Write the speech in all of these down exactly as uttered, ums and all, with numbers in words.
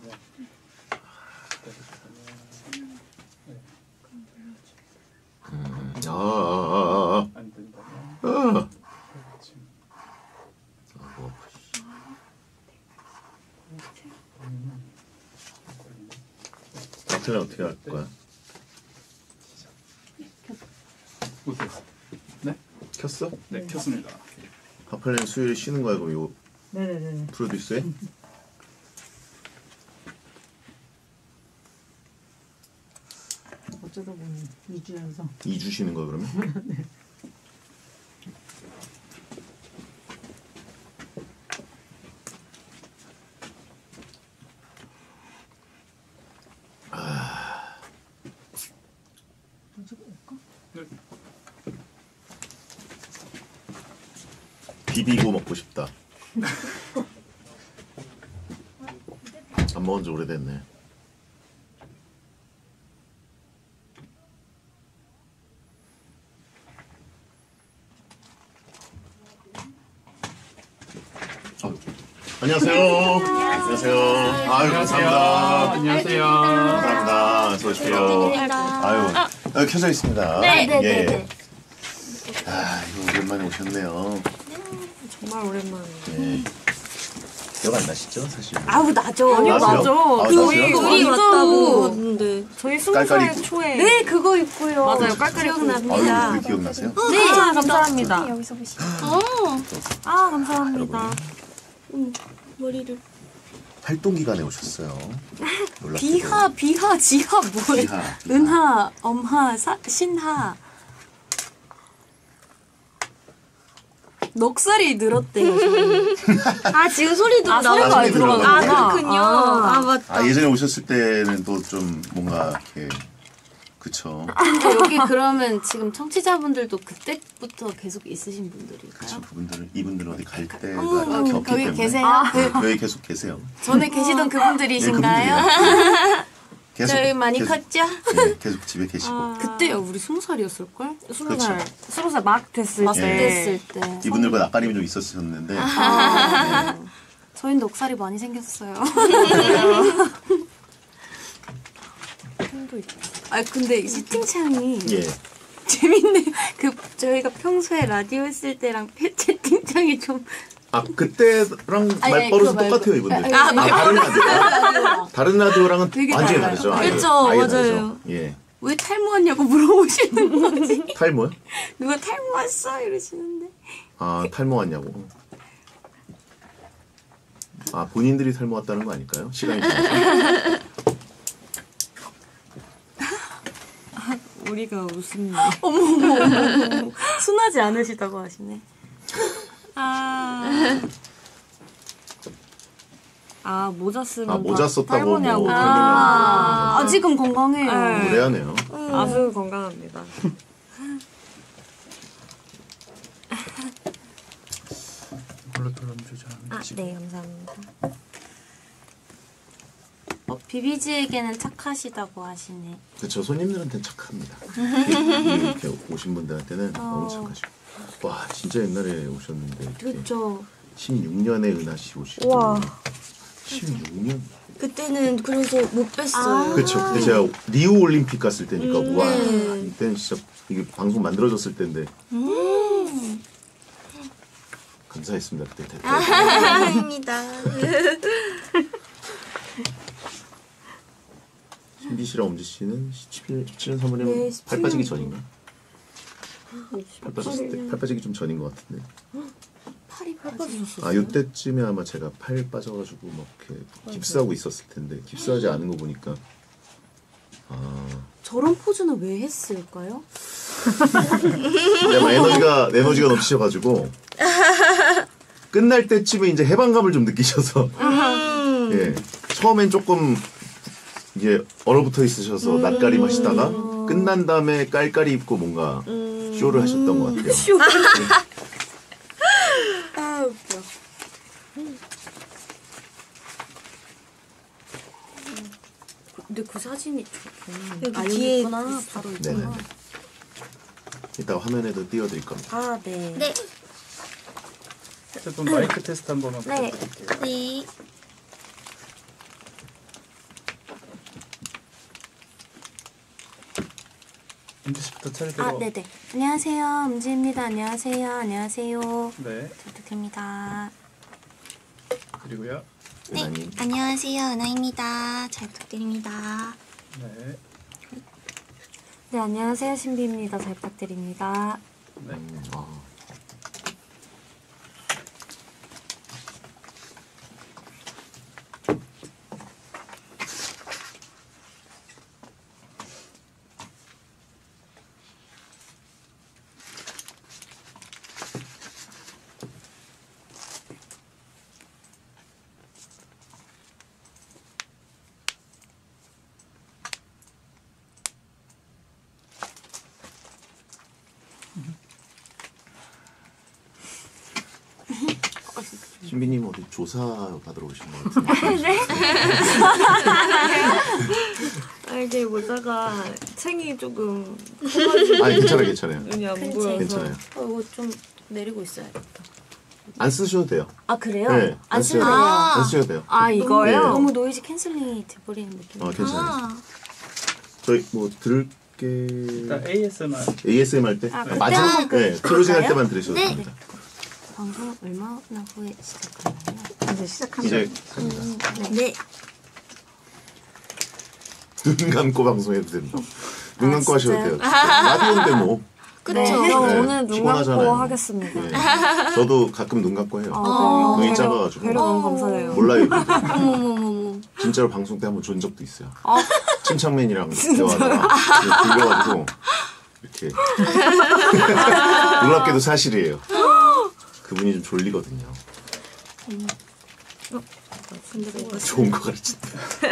음, 아, 아, 아, 안 된다면 아, 아. 박태는 어떻게 할 거야? 못했어. 네? 켰어? 네, 켰습니다. 하플렌 수요일 쉬는 거야 그럼 요 네네네. 프로듀스에? 어쩌다 보니 이 주 연속. 이 주 쉬는 거야 그러면? 네. 아... 네. 비비고 먹고 싶다. 안 먹은 지 오래됐네. 어. 안녕하세요. 안녕하세요. 아유 감사합니다. 안녕하세요. 감사합니다. 어서 오십시오. 아유 여기 켜져 있습니다. 네, 네, 예. 네, 네. 아 이거 오랜만에 오셨네요. 정말 오랜만에. 예. 기억 안 나시죠 사실? 아우 나죠. 아니요, 나죠? 아, 저희 나세요? 둘이 아, 왔다고. 네. 저희 스무 깔깔이 살 초에. 네 그거 있고요. 맞아요. 깔깔이 기억납니다. 아유 그 기억나세요? 네. 아 감사합니다. 여기서 보시죠. 아 감사합니다. 음, 머리를. 활동 기간에 오셨어요. 놀랍게도. 비하 비하 지하 뭐예요? 비하, 비하. 은하 엄하 사, 신하. 넋살이 늘었대요. 저는. 아 지금 소리도 아, 나오고. 소리가 많이 들어가는구나. 아 그렇군요. 아, 아. 맞다. 아 예전에 오셨을 때는 또 좀 뭔가 이렇게 그쵸. 근데 여기 그러면 지금 청취자분들도 그때부터 계속 있으신 분들일까요? 그쵸. 그분들은 이분들은 어디 갈 때가 어머, 겹기 거기 때문에 계세요? 아, 그 여기 계속 계세요. 전에 계시던 네, 그분들이신가요? 그분들이에요. 계속 저희 많이 계속, 컸죠? 네, 계속 집에 계시고 그때요 우리 스무 살이었을걸? 스무 살, 스무 살 막 됐을 막 때. 됐을 때. 이분들과 낯가림이 좀 있었었는데 아. 네. 저희는 넉살이 많이 생겼어요. 아 근데 이 채팅창이 예. 재밌네. 그 저희가 평소에 라디오 했을 때랑 채팅창이 좀 아 그때랑 아니, 말버릇은 그거 말고. 똑같아요 이분들. 아, 아, 다른 라디오. 다른 라디오랑은 되게 완전히 달라요. 다르죠. 아예. 그쵸, 아예 맞아요. 다르죠. 예. 왜 탈모했냐고 물어보시는 거지? 탈모요? 누가 탈모했어 이러시는데. 아 탈모 왔냐고. 아 본인들이 탈모 왔다는 거 아닐까요? 시간이 지나서. 우리가 웃음이. 어머 어머 어머 순하지 않으시다고 하시네. 아. 아 모자 쓰면 아, 모자 다 썼다고 탈모냐고. 뭐 아, 아직은 건강해요. 네. 무례하네요. 아주 건강합니다. 이걸로 돌럼 주자. 아, 네 감사합니다. 어, 비비지에게는 착하시다고 하시네. 그렇죠. 손님들한테는 착합니다. 이렇게, 이렇게 오신 분들한테는 너무 착하시고. 와 진짜 옛날에 오셨는데 이렇게 그렇죠. 십육 년에 은하 씨 오시고. 와. 십육 년? 그때는 그래서 못 뵀어요. 그렇죠. 그때 제가 리우 올림픽 갔을 때니까 음, 와 네. 이때는 진짜 이게 방송 만들어졌을 때인데 음. 감사했습니다 그때 대표. 아닙니다. 신비 씨랑 엄지 씨는 십칠 년 삼월이면 네, 팔 십칠 빠지기 년. 전인가? 팔 빠졌을 때, 팔 빠지기 좀 전인 것 같은데. 팔이 빠졌어. 아 이때쯤에 아마 제가 팔 빠져가지고 막 이렇게 깁스하고 있었을 텐데 깁스하지 않은 거 보니까 아 저런 포즈는 왜 했을까요? 근데 막 에너지가 에너지가 넘치셔가지고 끝날 때쯤에 이제 해방감을 좀 느끼셔서 예 처음엔 조금 이게 얼어붙어 있으셔서 낯가림 하시다가 끝난 다음에 깔깔이 입고 뭔가 쇼를 하셨던 것 같아요. 쇼. 아 웃겨. 근데 그 사진이 좋네. 아 여기 있구나. 바로 네네. 있구나. 이따 화면에도 띄워드릴 겁니다. 아 네. 네. 어쨌든 마이크 테스트 한 번만 네. 부탁드릴게요. 네. 은지 씨부터 차례대로. 아, 네네. 안녕하세요. 은지입니다. 안녕하세요. 안녕하세요. 네. 잘 부탁드립니다. 그리고요. 네. 은하님. 안녕하세요. 은하입니다. 잘 부탁드립니다. 네. 네, 안녕하세요. 신비입니다. 잘 부탁드립니다. 네. 음, 아. 신비님 어디 조사 받으러 오신 것 같은데. 아, 이게 모자가 챙이 조금 커가지고 아니 괜찮아요, 괜찮아요. 눈이 안 큰 보여서. 괜찮아요. 어, 이거 좀 내리고 있어야겠다. 안 쓰셔도 돼요. 아, 그래요? 네, 안 쓰셔도 쓰네요. 돼요. 아. 안 쓰셔도 돼요. 아, 이거요? 네. 너무 노이즈 캔슬링이 돼버리는 느낌. 어, 괜찮아요. 아, 저희 뭐 들을게. 일단 에이에스엠알. 에이에스엠 할 때 아, 그때 마지막 한번 네, 볼까요? 클로징 할 때만 들으셔도 네. 됩니다. 방송 얼마나 후에 시작하나요? 이제 시작합니다. 이제 갑니다. 네. 눈 감고 방송해도 됩니다. 눈 감고 하셔도 진짜요? 돼요. 라디오인데 뭐. 그쵸. 네, 그럼 네, 오늘 눈 피곤하잖아요. 감고 하겠습니다. 네. 저도 가끔 눈 감고 해요. 아, 그래요? 눈이 배려- 작아가지고. 배려 너무 감사해요. 몰라요. 이분들. 어머머머머. 진짜로 방송 때 한번 준 적도 있어요. 아. 침착맨이랑 대화하다가 들려가지고 이렇게 놀랍게도 사실이에요. 그분이 좀 졸리거든요. 근데 이거 좋은 거 가르친다.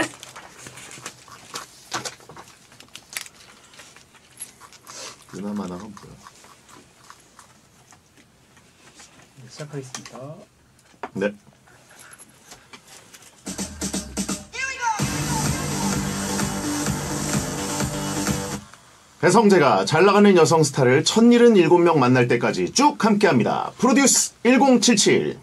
누나 만화가 뭐야? 네, 시작하겠습니다. 네. 배성재가 잘 나가는 여성 스타를 천칠십칠 명 만날 때까지 쭉 함께합니다. 프로듀스 천칠십칠.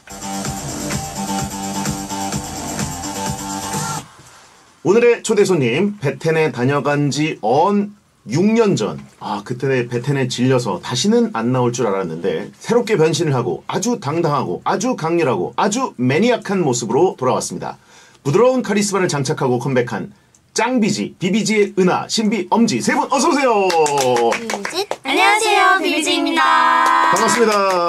오늘의 초대 손님, 베텐에 다녀간 지 언 육 년 전. 아, 그때 베텐에 질려서 다시는 안 나올 줄 알았는데 새롭게 변신을 하고 아주 당당하고 아주 강렬하고 아주 매니악한 모습으로 돌아왔습니다. 부드러운 카리스마를 장착하고 컴백한 짱비지, 비비지의 은하, 신비, 엄지 세 분 어서 오세요. 셋. 안녕하세요. 비비지입니다. 반갑습니다.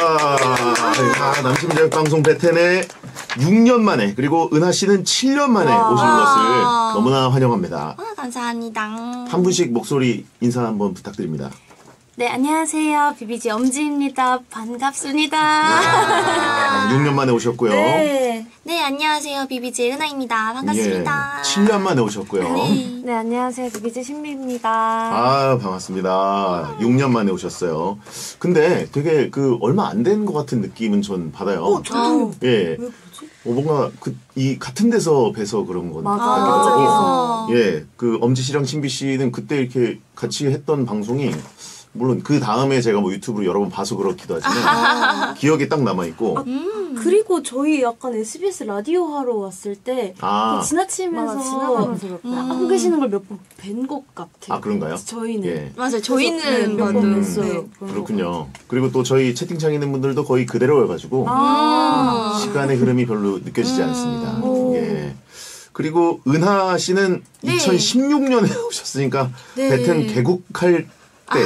아, 남심제약 방송 베텐에 육 년 만에 그리고 은하 씨는 칠 년 만에 와. 오신 것을 너무나 환영합니다. 아, 감사합니다. 한 분씩 목소리 인사 한번 부탁드립니다. 네, 안녕하세요. 비비지 엄지입니다. 반갑습니다. 아, 육 년 만에 오셨고요. 네. 네, 안녕하세요. 비비지 은하입니다. 반갑습니다. 예, 칠 년 만에 오셨고요. 네. 네, 안녕하세요. 비비지 신비입니다. 아, 반갑습니다. 육 년 만에 오셨어요. 근데 되게 그 얼마 안 된 것 같은 느낌은 전 받아요. 어, 저도. 예. 왜 뭐지? 어, 뭔가 그 이 같은 데서 뵈서 그런 건 맞아, 같기도 맞아. 하고. 예. 그 엄지 씨랑 신비 씨는 그때 이렇게 같이 했던 방송이 물론 그 다음에 제가 뭐 유튜브로 여러 번 봐서 그렇기도 하지만 기억에 딱 남아 있고. 그리고 저희 약간 에스비에스 라디오 하러 왔을 때 아. 그 지나치면서 맞아, 지나가면서 그렇구나. 음. 하고 계시는 걸 몇 번 뵌 것 같아요. 아, 그런가요? 저희는. 예. 맞아요. 네, 저희는 몇 음. 번 뵀어요. 네. 그렇군요. 그리고 또 저희 채팅창에 있는 분들도 거의 그대로여가지고 아. 시간의 흐름이 별로 느껴지지 않습니다. 예. 그리고 은하 씨는 네. 이천십육 년에 오셨으니까 네. 베텐 개국할 때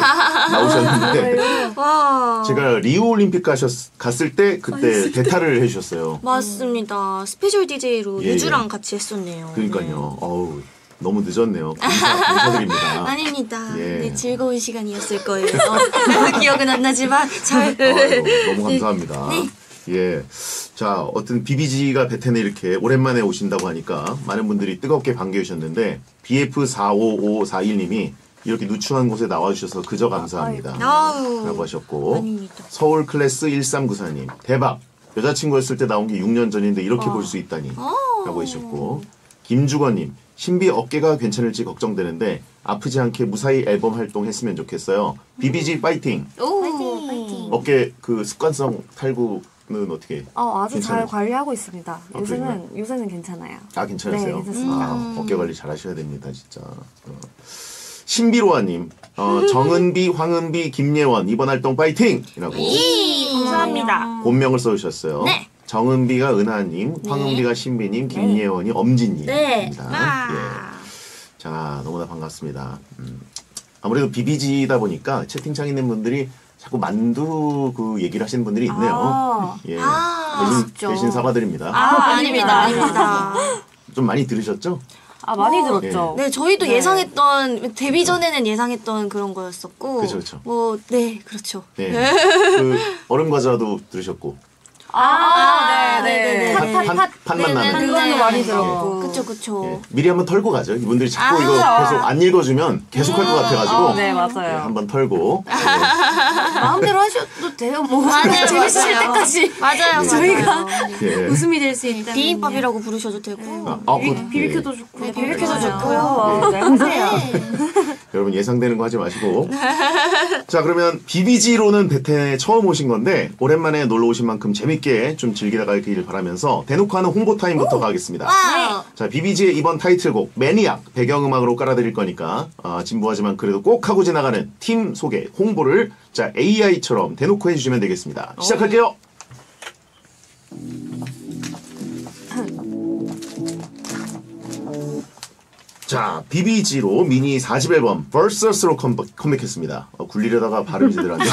나오셨는데 와. 제가 리우 올림픽 가셨, 갔을 때 그때 대타를 해주셨어요. 맞습니다. 스페셜 디제이로 예, 유주랑 예. 같이 했었네요. 그러니까요. 어우, 너무 늦었네요. 감사, 감사드립니다. 아닙니다. 예. 네, 즐거운 시간이었을 거예요. 기억은 안 나지만 잘. 아유, 너무 감사합니다. 네. 예. 자, 어떤 비비지가 베텐에 이렇게 오랜만에 오신다고 하니까 많은 분들이 뜨겁게 반겨주셨는데 비에프 사오오사일 님이 이렇게 누추한 곳에 나와주셔서 그저 감사합니다. 아우. 라고 하셨고 아닙니다. 서울 클래스 일삼구사 님 대박. 여자친구였을 때 나온 게 육 년 전인데 이렇게 볼 수 있다니 라고 해주셨고 김주건님 신비 어깨가 괜찮을지 걱정되는데 아프지 않게 무사히 앨범 활동했으면 좋겠어요. 비비지 파이팅. 오. 파이팅. 어깨 그 습관성 탈구는 어떻게? 어, 아주 괜찮아요? 잘 관리하고 있습니다. 아, 요새는 그런가요? 요새는 괜찮아요. 아 괜찮으세요? 네, 괜찮습니다. 아, 어깨 관리 잘 하셔야 됩니다, 진짜. 어. 신비로아님, 어, 정은비, 황은비, 김예원 이번 활동 파이팅! 이라고 감사합니다. 본명을 써주셨어요. 네. 정은비가 은하님, 황은비가 신비님, 김예원이 엄진님입니다. 네. 예. 자, 너무나 반갑습니다. 음. 아무래도 비비지다 보니까 채팅창에 있는 분들이 자꾸 만두 그 얘기를 하시는 분들이 있네요. 아. 예. 아, 대신, 진짜. 대신 사과드립니다. 아, 아닙니다, 아닙니다. 좀 많이 들으셨죠? 아, 많이 들었죠. 네, 저희도 네. 예상했던, 데뷔 전에는 예상했던 그런 거였었고. 그쵸, 그쵸. 뭐, 네, 그렇죠. 네. 그 얼음 과자도 들으셨고. 아, 네네네. 팥, 팥, 팥맛 나는. 그거는 많이 들었고. 그쵸, 그쵸. 예. 미리 한번 털고 가죠. 이분들이 자꾸 아, 이거 계속 안 읽어주면 계속 할 것 같아가지고. 아, 네, 예, 맞아요. 한번 털고. 예. 마음대로 하셔도 돼요, 뭐. 맞아요, 재밌으실 맞아요. 때까지. 맞아요, 저희가 맞아요. 예. 웃음이 될 수 있다. 비빔밥이라고 부르셔도 되고. 아, 아, 그, 비비큐도 좋고. 네, 비비큐도 알겠습니다. 좋고요. 어, 네, 하세요. 여러분 예상되는 거 하지 마시고. 자, 그러면 비비지로는 베텐에 처음 오신 건데 오랜만에 놀러 오신 만큼 재밌게 좀 즐기다 가길 바라면서 대놓고 하는 홍보 타임부터 가겠습니다. 와우. 자, 비비지의 이번 타이틀곡 매니악 배경음악으로 깔아드릴 거니까 아, 진부하지만 그래도 꼭 하고 지나가는 팀 소개, 홍보를 자 에이아이처럼 대놓고 해주시면 되겠습니다. 시작할게요. 자, 비비지로 미니 사 집 앨범 Versus로 컴백, 컴백했습니다. 어, 굴리려다가 발음이 제대로 안 돼요.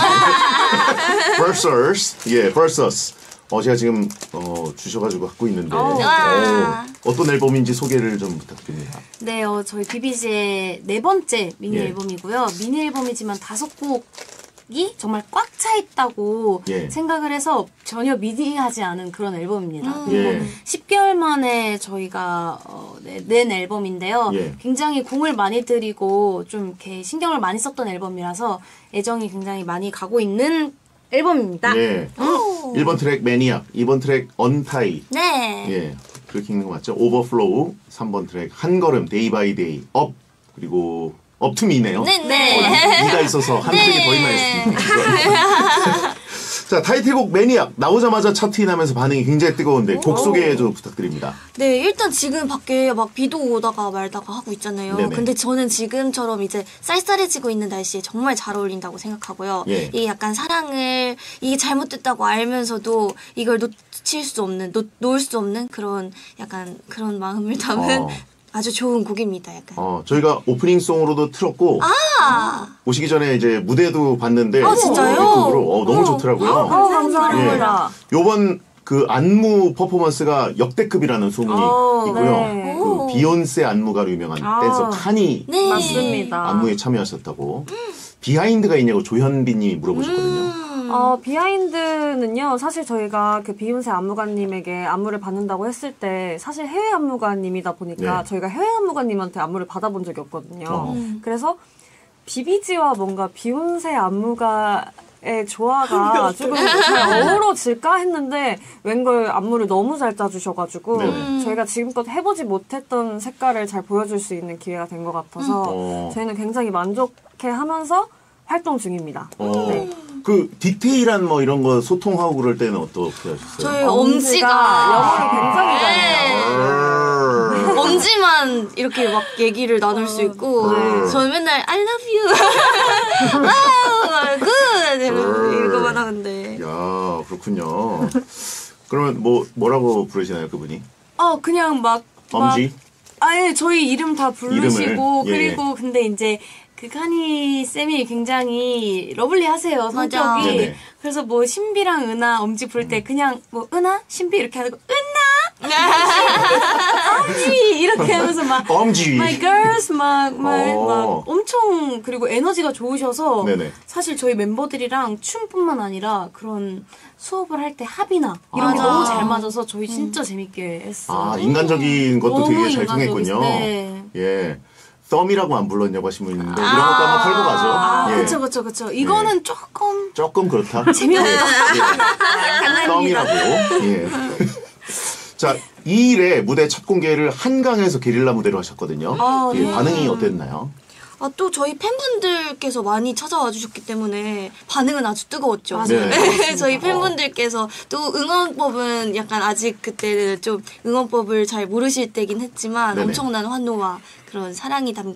Versus, 예, Versus. 어, 제가 지금 어, 주셔가지고 갖고 있는데 와. 어, 어떤 앨범인지 소개를 좀 부탁드립니다. 네, 어, 저희 비비지의 네 번째 미니 예. 앨범이고요. 미니 앨범이지만 다섯 곡이 정말 꽉 차 있다고 예. 생각을 해서 전혀 미디하지 않은 그런 앨범입니다. 그리고 예. 십 개월 만에 저희가 어, 내, 낸 앨범인데요. 예. 굉장히 공을 많이 들이고 좀 이렇게 신경을 많이 썼던 앨범이라서 애정이 굉장히 많이 가고 있는 앨범입니다. 예. 일 번 트랙 매니악, 이 번 트랙 언타이. 네. 예. 그렇게 읽는 거 맞죠? 오버플로우, 삼 번 트랙 한 걸음, 데이 바이 데이, 업, 그리고 업투미네요. 네, 어, 네. 이가 있어서 한 트랙이 더 있나 했습니다. 자, 타이틀곡 매니악 나오자마자 차트인하면서 반응이 굉장히 뜨거운데 곡 소개 좀 부탁드립니다. 네, 일단 지금 밖에 막 비도 오다가 말다가 하고 있잖아요. 네네. 근데 저는 지금처럼 이제 쌀쌀해지고 있는 날씨에 정말 잘 어울린다고 생각하고요. 예. 이게 약간 사랑을, 이게 잘못됐다고 알면서도 이걸 놓칠 수 없는, 놓, 놓을 수 없는 그런 약간 그런 마음을 담은 어. 아주 좋은 곡입니다, 약간. 어, 저희가 오프닝 송으로도 틀었고 아! 오시기 전에 이제 무대도 봤는데 아, 진짜요? 유튜브로 어, 너무 좋더라고요. 어, 감사합니다. 요번 그 안무 퍼포먼스가 역대급이라는 소문이 어, 있고요. 네. 그 오. 비욘세 안무가로 유명한 아. 댄서 칸이 네. 맞습니다. 안무에 참여하셨다고. 비하인드가 있냐고 조현빈님이 물어보셨거든요. 음. 어, 비하인드는요, 사실 저희가 그 비욘세 안무가님에게 안무를 받는다고 했을 때, 사실 해외 안무가님이다 보니까 네. 저희가 해외 안무가님한테 안무를 받아본 적이 없거든요. 어. 그래서 비비지와 뭔가 비욘세 안무가의 조화가 조금 잘 어우러질까 했는데, 웬걸 안무를 너무 잘 짜주셔가지고, 네네. 저희가 지금껏 해보지 못했던 색깔을 잘 보여줄 수 있는 기회가 된 것 같아서, 어. 저희는 굉장히 만족해 하면서 활동 중입니다. 어, 네. 그 디테일한 뭐 이런 거 소통하고 그럴 때는 어떻게 하셨어요? 저희 엄지가 엄지가. 영어를 굉장히 잘해요. 어. 엄지만 이렇게 막 얘기를 나눌 수 있고 네. 저는 맨날 I love you, wow, good 이러고만 하는데 야, 그렇군요. 그러면 뭐 뭐라고 부르시나요, 그분이? 어, 그냥 막. 막 엄지? 아예 저희 이름 다 부르시고 이름을? 예, 그리고 근데 이제 그 카니 쌤이 굉장히 러블리하세요 성격이. 맞아. 네네. 그래서 뭐 신비랑 은하 엄지 부를 때 그냥 뭐 은하 신비 이렇게 하고 은하 엄지 이렇게 하면서 막 엄지. My girls 막, 막, 어. 막 엄청 그리고 에너지가 좋으셔서 네네. 사실 저희 멤버들이랑 춤뿐만 아니라 그런 수업을 할 때 합이나 이런 게 맞아. 너무 잘 맞아서 저희 진짜 재밌게 했어요. 아, 인간적인 것도 너무 되게 잘 인간적이었어요. 통했군요. 네. 예. 썸이라고 안 불렀냐고 하신 분 있는데 이런 것도 한번 털고 가죠. 아, 예. 그쵸, 그쵸, 그쵸. 이거는 조금 조금 그렇다. 재미없다. 예. 썸이라고. 예. 자, 이 일에 무대 첫 공개를 한강에서 게릴라 무대로 하셨거든요. 아, 예, 네. 반응이 어땠나요? 아, 또 저희 팬분들께서 많이 찾아와 주셨기 때문에 반응은 아주 뜨거웠죠. 네. 네, 저희 팬분들께서 또 응원법은 약간 아직 그때는 좀 응원법을 잘 모르실 때긴 했지만 네네. 엄청난 환호와 그런 사랑이 담긴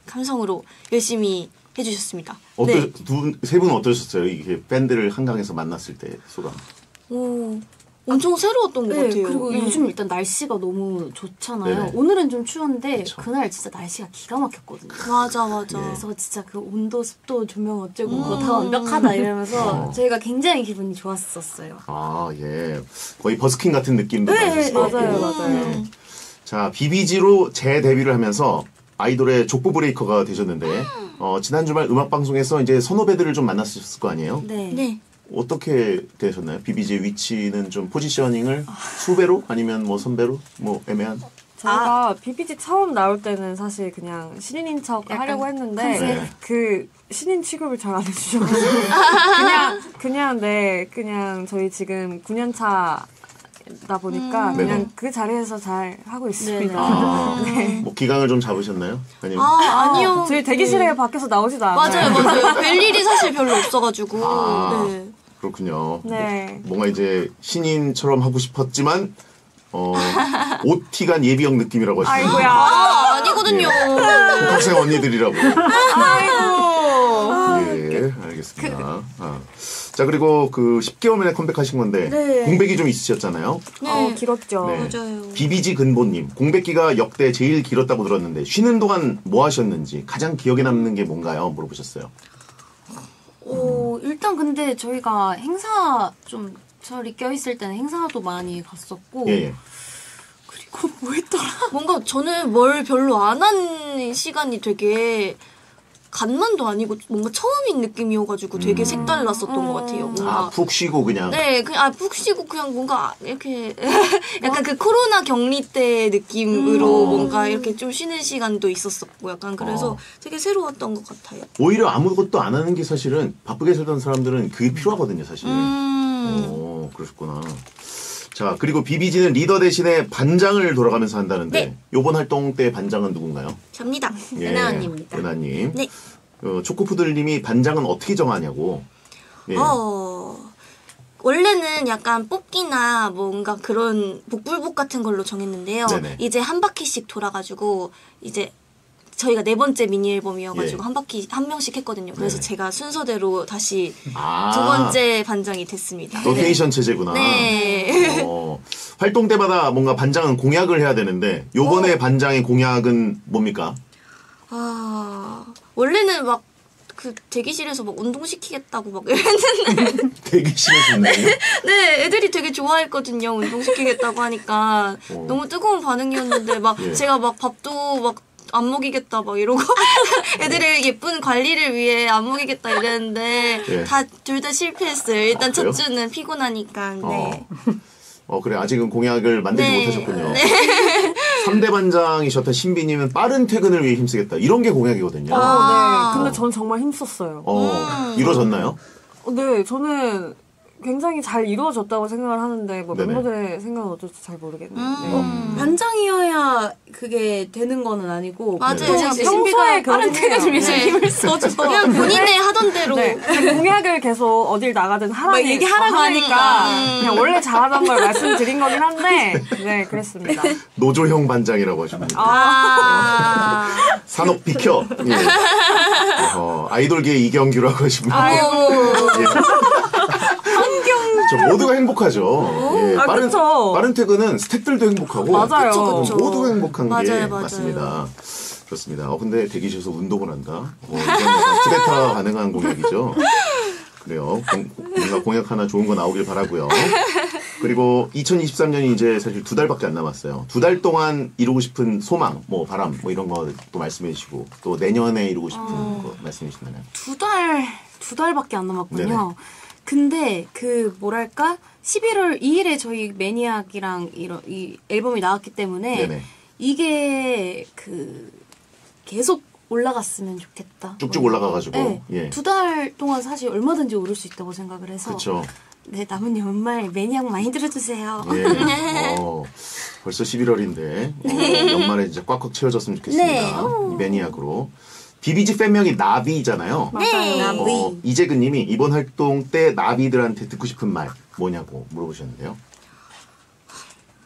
감성으로 열심히 해주셨습니다. 어떠 네. 두세 분은 어떠셨어요? 이게 밴드를 한강에서 만났을 때 소감. 오, 엄청 새로웠던 것 네, 같아요. 그리고 음. 요즘 일단 날씨가 너무 좋잖아요. 네네. 오늘은 좀 추운데 그쵸. 그날 진짜 날씨가 기가 막혔거든요. 맞아 맞아. 그래서 진짜 그 온도, 습도, 조명 어쩌고 음. 그거 다 완벽하다 이러면서 어. 저희가 굉장히 기분이 좋았었어요. 아 예, 거의 버스킹 같은 느낌도 네, 나셨을 것 맞아요, 같고. 맞아요. 네. 자, 비비지로 재데뷔를 하면서 아이돌의 족보 브레이커가 되셨는데 어, 지난 주말 음악 방송에서 이제 선후배들을 좀 만났을 거 아니에요? 네. 네. 어떻게 되셨나요? 비비지의 위치는 좀 포지셔닝을 후배로 아니면 뭐 선배로 뭐 애매한. 제가 비비지 처음 나올 때는 사실 그냥 신인인 척 약간 하려고 했는데 컨셉. 그 신인 취급을 잘 안 해주셔가지고 그냥 그냥 네 그냥 저희 지금 구 년 차다 보니까 음. 그냥 네네. 그 자리에서 잘 하고 있습니다. 아, 네. 뭐 기강을 좀 잡으셨나요? 아니면 아 아니요. 저희 대기실에 밖에서 나오지도 않아요. 맞아요 맞아요. 뵐 일이 사실 별로 없어가지고. 아. 네. 그렇군요. 네. 뭐, 뭔가 이제 신인처럼 하고 싶었지만 어, 오티간 예비역 느낌이라고 하시네요. 아이고야. 아 아니거든요. 학생 언니들이라고. 아이고. 예, 알겠습니다. 아. 자, 그리고 그 십 개월 만에 컴백하신 건데 네. 공백이 좀 있으셨잖아요. 네. 어, 길었죠. 네. 맞아요. 비비지 근보님, 공백기가 역대 제일 길었다고 들었는데 쉬는 동안 뭐 하셨는지 가장 기억에 남는 게 뭔가요? 물어보셨어요. 오, 일단 근데 저희가 행사 좀 설이 껴있을 때는 행사도 많이 갔었고 예, 예. 그리고 뭐 했더라? 뭔가 저는 뭘 별로 안 한 시간이 되게 간만도 아니고 뭔가 처음인 느낌이어가지고 되게 색달랐었던 것 같아요. 뭔가. 아, 푹 쉬고 그냥. 네, 그냥 아, 푹 쉬고 그냥 뭔가 이렇게 약간 그 코로나 격리 때 느낌으로 음. 뭔가 이렇게 좀 쉬는 시간도 있었었고 약간 그래서 어. 되게 새로웠던 것 같아요. 오히려 아무것도 안 하는 게 사실은 바쁘게 살던 사람들은 그게 필요하거든요, 사실. 음, 오, 그러셨구나. 자, 그리고 비비지는 리더 대신에 반장을 돌아가면서 한다는데 네. 요번 활동 때 반장은 누군가요? 접니다. 예, 예나 언니입니다. 예나님. 네. 어, 초코푸들님이 반장은 어떻게 정하냐고. 예. 어, 원래는 약간 뽑기나 뭔가 그런 복불복 같은 걸로 정했는데요. 네네. 이제 한 바퀴씩 돌아가지고 이제 저희가 네 번째 미니 앨범이어가지고 예. 한 바퀴 한 명씩 했거든요. 그래서 네네. 제가 순서대로 다시 아, 두 번째 반장이 됐습니다. 로테이션 체제구나. 네. 어, 활동 때마다 뭔가 반장은 공약을 해야 되는데 요번에 어. 반장의 공약은 뭡니까? 아 원래는 막 그 대기실에서 막 운동시키겠다고 막 이랬는데 대기실에서 있나요? 네 애들이 되게 좋아했거든요. 운동시키겠다고 하니까 어. 너무 뜨거운 반응이었는데 막 예. 제가 막 밥도 막 안 먹이겠다 막 이러고 애들의 예쁜 관리를 위해 안 먹이겠다 이랬는데 예. 다 둘 다 실패했어요. 일단 아, 그래요? 첫 주는 피곤하니까. 네. 어. 어, 그래. 아직은 공약을 만들지 네. 못하셨군요. 삼 대 반장이셨던 신비님은 빠른 퇴근을 위해 힘쓰겠다. 이런 게 공약이거든요. 어, 아. 네. 근데 전 정말 힘썼어요. 어, 이루어졌나요? 어, 네, 저는 굉장히 잘 이루어졌다고 생각을 하는데 뭐 네네. 멤버들의 생각은 어떨지 잘 모르겠네요. 음. 반장이어야 그게 되는 거는 아니고 맞아요. 보통 제가 이제 평소에 신비가 빠른 그러긴 해요. 퇴근을 위해서 네. 힘을 써줘서 그냥 본인의 하던 대로 네, 그냥 공약을 계속 어딜 나가든 하라니 막 얘기하라고 하니까 하니까. 그냥 원래 잘하던 걸 말씀드린 거긴 한데 네 그랬습니다. 노조형 반장이라고 하십니다. 아. 산업 비켜. 예. 어, 아이돌계 이경규라고 하시고. 아이고. 저 모두가 행복하죠. 예, 아, 빠른, 그쵸. 빠른 퇴근은 스태프들도 행복하고. 맞아요. 그쵸, 그쵸. 모두가 행복한 맞아요, 게 맞아요. 맞습니다. 그렇습니다. 어, 근데 대기실에서 운동을 한다? 어, 이건 약간 쿠데타 가능한 공약이죠. 그래요. 공, 뭔가 공약 하나 좋은 거 나오길 바라고요. 그리고 이천이십삼 년이 이제 사실 두 달밖에 안 남았어요. 두 달 동안 이루고 싶은 소망, 뭐 바람, 뭐 이런 거 또 말씀해 주시고 또 내년에 이루고 싶은 거 말씀해 주시나요? 두 달, 두 달밖에 안 남았군요. 네네. 근데 그 뭐랄까 십일월 이일에 저희 매니악이랑 이런 이 앨범이 나왔기 때문에 네네. 이게 그 계속 올라갔으면 좋겠다. 쭉쭉 올라가가지고. 네. 예. 두 달 동안 사실 얼마든지 오를 수 있다고 생각을 해서 그렇죠. 네, 남은 연말 매니악 많이 들어주세요. 예. 어, 벌써 십일월인데 어, 연말에 이제 꽉꽉 채워졌으면 좋겠습니다. 네. 이 매니악으로. 비비지 팬명이 나비잖아요. 네. 어, 이재근님이 이번 활동 때 나비들한테 듣고 싶은 말 뭐냐고 물어보셨는데요.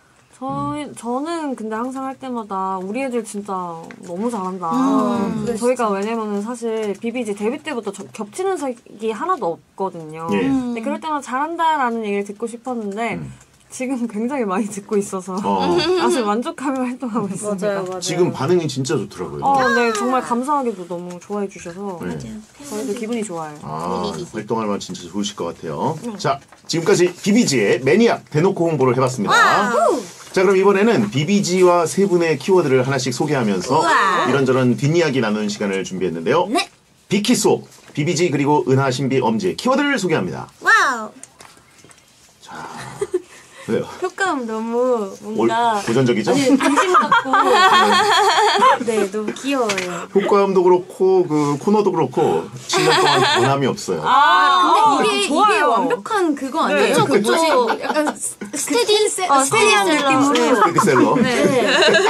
저희, 저는 근데 항상 할 때마다 우리 애들 진짜 너무 잘한다. 음, 근데 저희가 왜냐면은 사실 비비지 데뷔 때부터 저- 겹치는 색이 하나도 없거든요. 예. 근데 그럴 때마다 잘한다라는 얘기를 듣고 싶었는데 음. 지금 굉장히 많이 듣고 있어서 어. 아주 만족하며 활동하고 있습니다. 맞아요, 맞아요. 지금 반응이 진짜 좋더라고요. 어, 네, 정말 감사하게도 너무 좋아해 주셔서 네. 저희도 기분이 좋아요. 아, 활동할 만 진짜 좋으실 것 같아요. 자, 지금까지 비비지의 매니악 대놓고 홍보를 해봤습니다. 자, 그럼 이번에는 비비지와 세 분의 키워드를 하나씩 소개하면서 우와. 이런저런 뒷이야기 나누는 시간을 준비했는데요. 네. 비키소, 비비지 그리고 은하, 신비, 엄지의 키워드를 소개합니다. 와우. 자, 왜요? 효과음 너무 올, 뭔가 고전적이죠? 아니 관심 갖고 네 너무 귀여워요. 효과음도 그렇고 그 코너도 그렇고 칠 년 동안 변함이 없어요. 아, 근데 이게 좋아요. 이게 완벽한 그거 아니에요? 그쵸, 그 그쵸. 뭐지? 약간 스테디 세, 어, 스테디한 스테디셀러. 느낌으로. 스테디셀러. 네.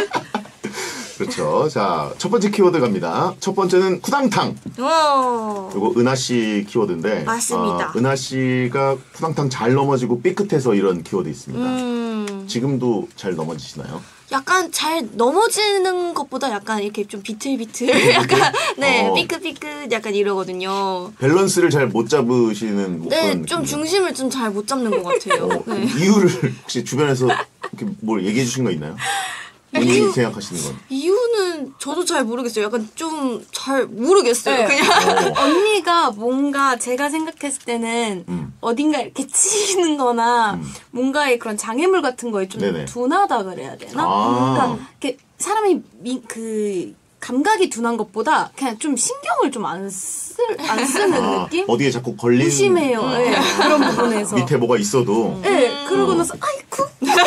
그렇죠. 자, 첫 번째 키워드 갑니다. 첫 번째는 쿠당탕. 오. 이거 은하 씨 키워드인데. 맞습니다. 아, 은하 씨가 쿠당탕 잘 넘어지고 삐끗해서 이런 키워드 있습니다. 음. 지금도 잘 넘어지시나요? 약간 잘 넘어지는 것보다 약간 이렇게 좀 비틀비틀 약간 네 어. 삐끗삐끗 약간 이러거든요. 밸런스를 잘 못 잡으시는 뭐 네, 그런 좀 느낌이요? 중심을 좀 잘 못 잡는 것 같아요. 어, 네. 이유를 혹시 주변에서 이렇게 뭘 얘기해 주신 거 있나요? 본인이 생각하시는 건. 이유는 저도 잘 모르겠어요. 약간 좀 잘 모르겠어요. 네. 그냥 어. 언니가 뭔가 제가 생각했을 때는 음. 어딘가 이렇게 치이는 거나 음. 뭔가의 그런 장애물 같은 거에 좀 네네. 둔하다 그래야 되나? 아. 그러니까 이렇게 사람이 미, 그 감각이 둔한 것보다 그냥 좀 신경을 좀 안 쓸, 안 쓰는 아, 느낌? 어디에 자꾸 걸린. 무심해요. 아. 네, 그런 부분에서. 밑에 뭐가 있어도. 네, 그러고 나서 아이쿠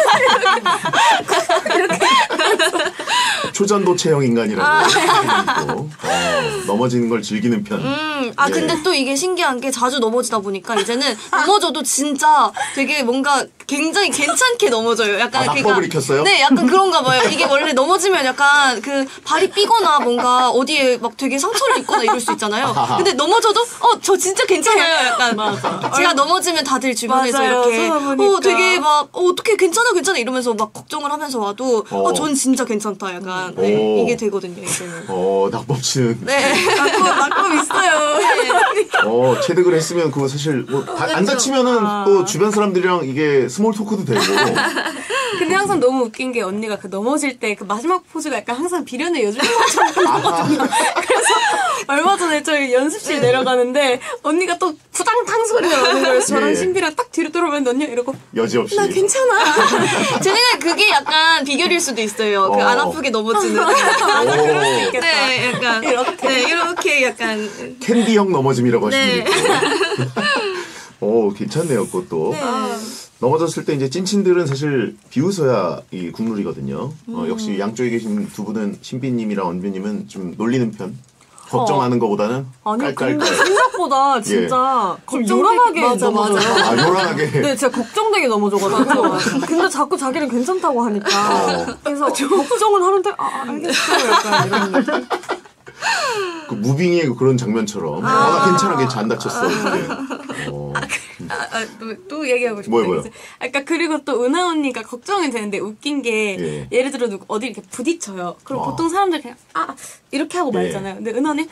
초전도 체형 인간이라고 있고 어, 넘어지는 걸 즐기는 편. 음, 아 예. 근데 또 이게 신기한 게 자주 넘어지다 보니까 이제는 넘어져도 진짜 되게 뭔가 굉장히 괜찮게 넘어져요. 약간 아, 낙법을 익혔어요? 네, 약간 그런가 봐요. 이게 원래 넘어지면 약간 그 발이 삐거나 뭔가 어디에 막 되게 상처를 입거나 이럴 수 있잖아요. 근데 넘어져도 어, 저 진짜 괜찮아요. 약간 제가 넘어지면 다들 주변에서 맞아요. 이렇게 쳐다보니까. 어, 되게 막 어, 어떻게 괜찮아 괜찮아 이러면서 막 걱정을 하면서 와도 어, 어. 전 진짜 괜찮다. 약간 네, 오. 이게 되거든요. 이제는. 어, 낙법치는. 네. 낙법 낙법 있어요. 어, 체득을 했으면 그거 사실 뭐 안 다치면은 또 주변 사람들이랑 이게 스몰 토크도 되고. 근데 항상 너무 웃긴 게 언니가 그 넘어질 때 그 마지막 포즈가 약간 항상 비련의 여주인공처럼 나거든요. 그래서 얼마 전에 저희 연습실 내려가는데 언니가 또 부당탕 소리가 나는 거예요. 저랑 예. 신비랑 딱 뒤로 돌아보는데 언니가 이러고 여지없이. 나 괜찮아. 제 생각에 그게 약간 비결일 수도 있어요. 그 어. 안 아프게 넘어지는. 오, 네, 약간 이렇게. 네, 이렇게 약간 캔디형 넘어짐이라고 네. 하시면 있고. 오, 괜찮네요, 그것도. 넘어졌을 때 이제 찐친들은 사실 비웃어야 이 국룰이거든요. 어, 역시 양쪽에 계신 두 분은 신비님이랑 언비님은 좀 놀리는 편. 걱정하는 것보다는 아니 깔깔깔. 근데 생각보다 진짜 좀 요란하게 맞아, 넘어져요. 맞아. 아, 요란하게. 네, 진짜 걱정되게 넘어져가지고. 근데 자꾸 자기는 괜찮다고 하니까. 어. 그래서 걱정을 하는데, 아, 알겠어요. 약간 이런 느낌. 그 무빙의 그런 장면처럼. 아, 나 괜찮아, 괜찮아, 안 다쳤어. 이렇게. 어. 아, 아, 또, 또 얘기하고 싶은 뭐요, 게 뭐요? 있어요. 아까 그리고 또 은하 언니가 걱정이 되는데 웃긴 게 예. 예를 들어 누구 어디 이렇게 부딪혀요. 그럼 어. 보통 사람들 그냥 아 이렇게 하고 예. 말잖아요. 근데 은하 언니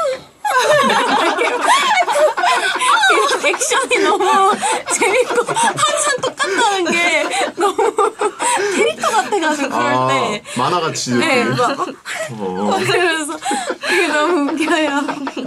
이 액션이 너무 재밌고 항상 똑같다는 게 너무 캐릭터 같아가지고 그럴 아, 때. 만화같이. 네, 이렇게. 막 어. 그래서 그게 너무 웃겨요.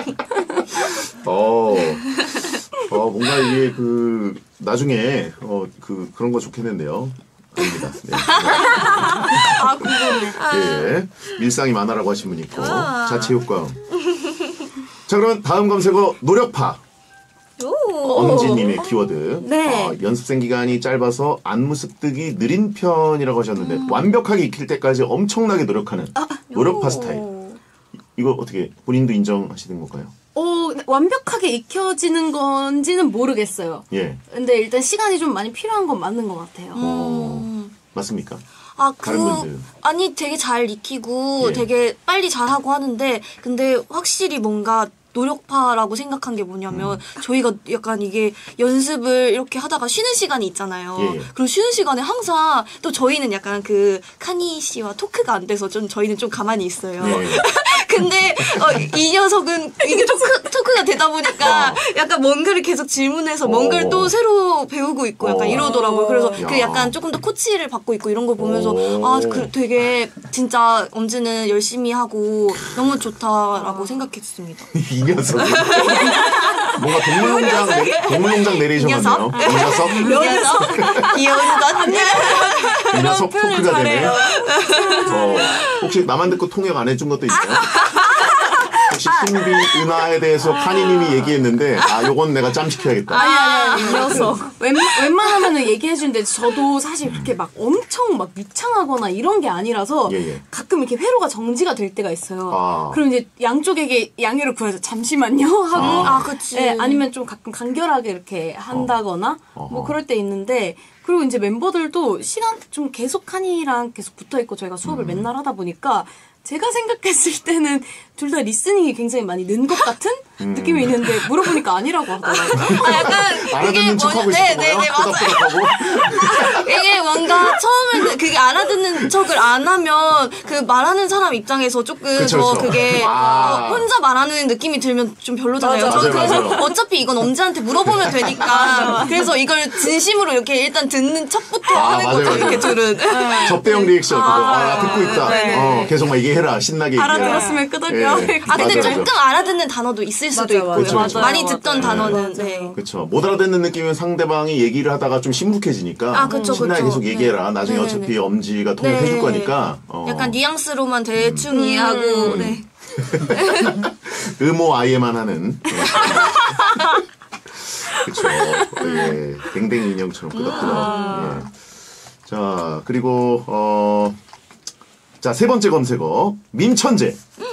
어, 어, 뭔가 이게 그, 나중에, 어, 그, 그런 거 좋겠는데요. 아닙니다. 네. 아 궁금해. 예. 일상이 만화라고 하신 분 있고, 자체 효과. 자, 그러면 다음 검색어, 노력파. 엄지님의 키워드. 네. 어, 연습생 기간이 짧아서 안무 습득이 느린 편이라고 하셨는데, 음. 완벽하게 익힐 때까지 엄청나게 노력하는 노력파 스타일. 이거 어떻게 본인도 인정하시는 건가요? 어, 완벽하게 익혀지는 건지는 모르겠어요. 예. 근데 일단 시간이 좀 많이 필요한 건 맞는 것 같아요. 어, 맞습니까? 아, 다른 그, 분들. 아니, 되게 잘 익히고 예. 되게 빨리 잘하고 하는데, 근데 확실히 뭔가 노력파라고 생각한 게 뭐냐면 저희가 약간 이게 연습을 이렇게 하다가 쉬는 시간이 있잖아요. 예, 예. 그리고 쉬는 시간에 항상 또 저희는 약간 그 카니 씨와 토크가 안 돼서 좀 저희는 좀 가만히 있어요. 네. 근데 어, 이 녀석은 이게 토크, 토크가 되다 보니까 어. 약간 뭔가를 계속 질문해서 뭔가를 어. 또 새로 배우고 있고 약간 어. 이러더라고요. 그래서 야. 그 약간 조금 더 코치를 받고 있고 이런 걸 보면서 오. 아, 그 되게 진짜 엄지는 열심히 하고 너무 좋다라고 생각했습니다. 이 녀석. 뭔가 동물농장, 내- 동물농장 내레이션 이 녀석? 같네요. 이 녀석. 이 녀석 귀여운 것. 이 녀석 표현을 토크가 되네. 잘해요. 어, 혹시 나만 듣고 통역 안 해준 것도 있나요? 혹시 신비 은하에 대해서 카니님이 얘기했는데 아 요건 내가 짬시켜야겠다. 아니, 아니, 아니. 이 녀석. 웬, 웬만하면은 얘기해주는데 저도 사실 그렇게 막 엄청 막 유창하거나 이런 게 아니라서 예, 예. 가끔 이렇게 회로가 정지가 될 때가 있어요. 아. 그럼 이제 양쪽에게 양해를 구해서 잠시만요 하고 아, 그치. 예, 아니면 좀 가끔 간결하게 이렇게 한다거나 어허. 뭐 그럴 때 있는데 그리고 이제 member들도 시간 좀 계속 한이랑 계속 붙어 있고 저희가 수업을 음. 맨날 하다 보니까 제가 생각했을 때는 둘 다 리스닝이 굉장히 많이 는 것 같은 음. 느낌이 있는데 물어보니까 아니라고 하더라고요. 아, 약간 그게 알아듣는 척하고 뭐냐- 있었던 네, 거예요? 네, 네, 맞아요. 끄덕끄덕하고. 이게 뭔가 처음에는 그게 알아듣는 척을 안 하면 그 말하는 사람 입장에서 조금 그쵸, 더 그쵸. 그게 아. 어, 혼자 말하는 느낌이 들면 좀 별로잖아요. 맞아, 저는 맞아요, 그래서 맞아요. 어차피 이건 엄지한테 물어보면 되니까 그래서 이걸 진심으로 이렇게 일단 듣는 척부터 아, 하는 맞아요, 거죠. 맞아요. 이렇게 둘은. 접대형 리액션 그거. 아, 나 듣고 있다. 네. 어, 계속 막 얘기해라. 신나게 얘기해라. 알아들었으면 끄덕여. 예. 아 근데 맞아, 조금 맞아. 알아듣는 단어도 있을 수도 맞아, 있고요. 맞아. 그쵸, 그쵸. 많이 맞아요, 듣던 맞아요. 단어는 맞아요. 네. 그렇죠. 못 알아듣는 느낌은 상대방이 얘기를 하다가 좀 심쿵해지니까 아, 그쵸, 신나게 그쵸. 계속 얘기해라. 네. 나중에 네네네. 어차피 엄지가 통역해줄 네. 거니까. 어. 약간 뉘앙스로만 대충 이해하고 네. 의모 아이에만 하는. 그렇죠. 예. 댕댕이 인형처럼 끄덕끄덕. 예. 자 그리고 어. 자, 세 번째 검색어. 밈천재.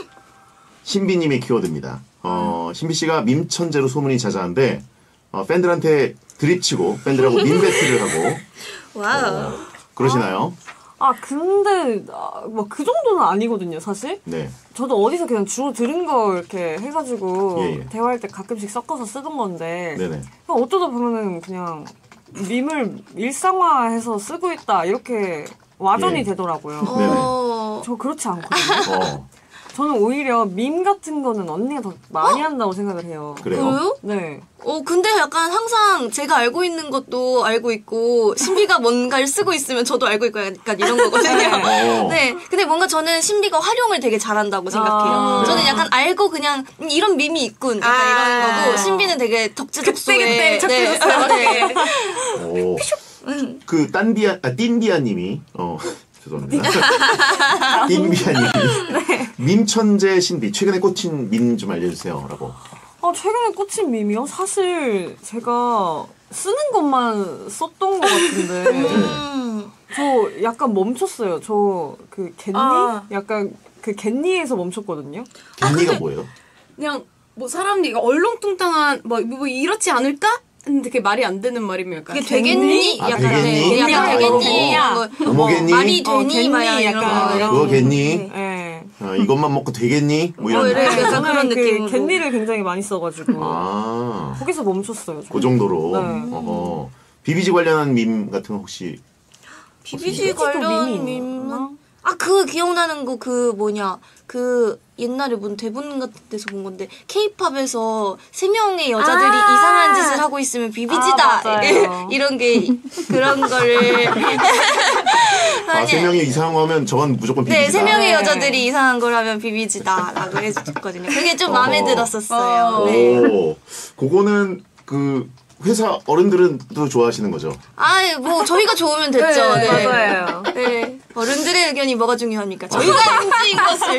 신비님의 키워드입니다. 어, 신비씨가 밈천재로 소문이 자자한데, 어, 팬들한테 드립치고, 팬들하고 밈 배틀을 하고, 와우. 그러시나요? 아 근데 뭐 그 정도는 아니거든요 사실. 네. 저도 어디서 그냥 주로 들은 거 이렇게 해가지고 예, 예. 대화할 때 가끔씩 섞어서 쓰던 건데 네네. 그냥 어쩌다 보면은 그냥 밈을 일상화해서 쓰고 있다 이렇게 와전이 예. 되더라고요. 네네. 어. 저 그렇지 않거든요. 어, 저는 오히려 밈 같은 거는 언니가 더 많이 한다고 생각을 해요. 그래요? 그래요? 네. 어, 근데 약간 항상 제가 알고 있는 것도 알고 있고, 신비가 뭔가를 쓰고 있으면 저도 알고 있고 약간 이런 거거든요. 어. 네. 근데 뭔가 저는 신비가 활용을 되게 잘한다고 생각해요. 아. 저는 약간 알고 그냥 음, 이런 밈이 있군. 약간 아. 이런 거고, 신비는 되게 적재적소에. 그때 네. 적재적소에. 네. 오. 그, 딴비아, 아, 띵비아님이, 어, 죄송합니다. 띵비아님이, 밈천재 신비, 최근에 꽂힌 밈 좀 알려주세요. 라고. 아, 최근에 꽂힌 밈이요? 사실 제가 쓰는 것만 썼던 것 같은데 음. 저 약간 멈췄어요. 저 그 겟니? 아. 약간 그 겟니에서 멈췄거든요. 겟니가 뭐예요? 그냥 뭐 사람들이 얼렁뚱땅한 뭐, 뭐 이렇지 않을까? 근데 그게 말이 안 되는 말이면 약간 그게 되겠니? 아, 약간, 되겠니? 네. 약간 어, 되겠니? 어, 이런 거. 어머겠니? 말이 어, 되니? 겟니? 막 이런 약간 거. 이런 그거 겠니? 네. 어, 이것만 먹고 되겠니? 뭐 이런. 어, 이래. 거. 약간 저는 그런 그 느낌으로. 겟니를 굉장히 많이 써가지고 아, 거기서 멈췄어요. 저는. 그 정도로. 네. 어허. 비비지 관련한 밈 같은 거 혹시 비비지 또 밈이 관련 있나? 밈은 아 그 기억나는 거 그 뭐냐 그 옛날에 뭔 대본 같은 데서 본 건데 케이팝에서 세 명의 여자들이 아~ 이상한 짓을 하고 있으면 비비지다 아, 맞아요. 이런 게 그런 거를 아, 세 명이 이상한 거 하면 저건 무조건 비비지다. 네, 세 명의 네. 여자들이 이상한 걸 하면 비비지다라고 해줬거든요. 그게 좀 마음에 어. 들었었어요. 어. 네. 오, 그거는 그 회사 어른들은 또 좋아하시는 거죠? 아, 뭐 저희가 좋으면 됐죠. 네, 네. 맞아요. 네. 어른들의 의견이 뭐가 중요합니까? 저희가 인지인 것을.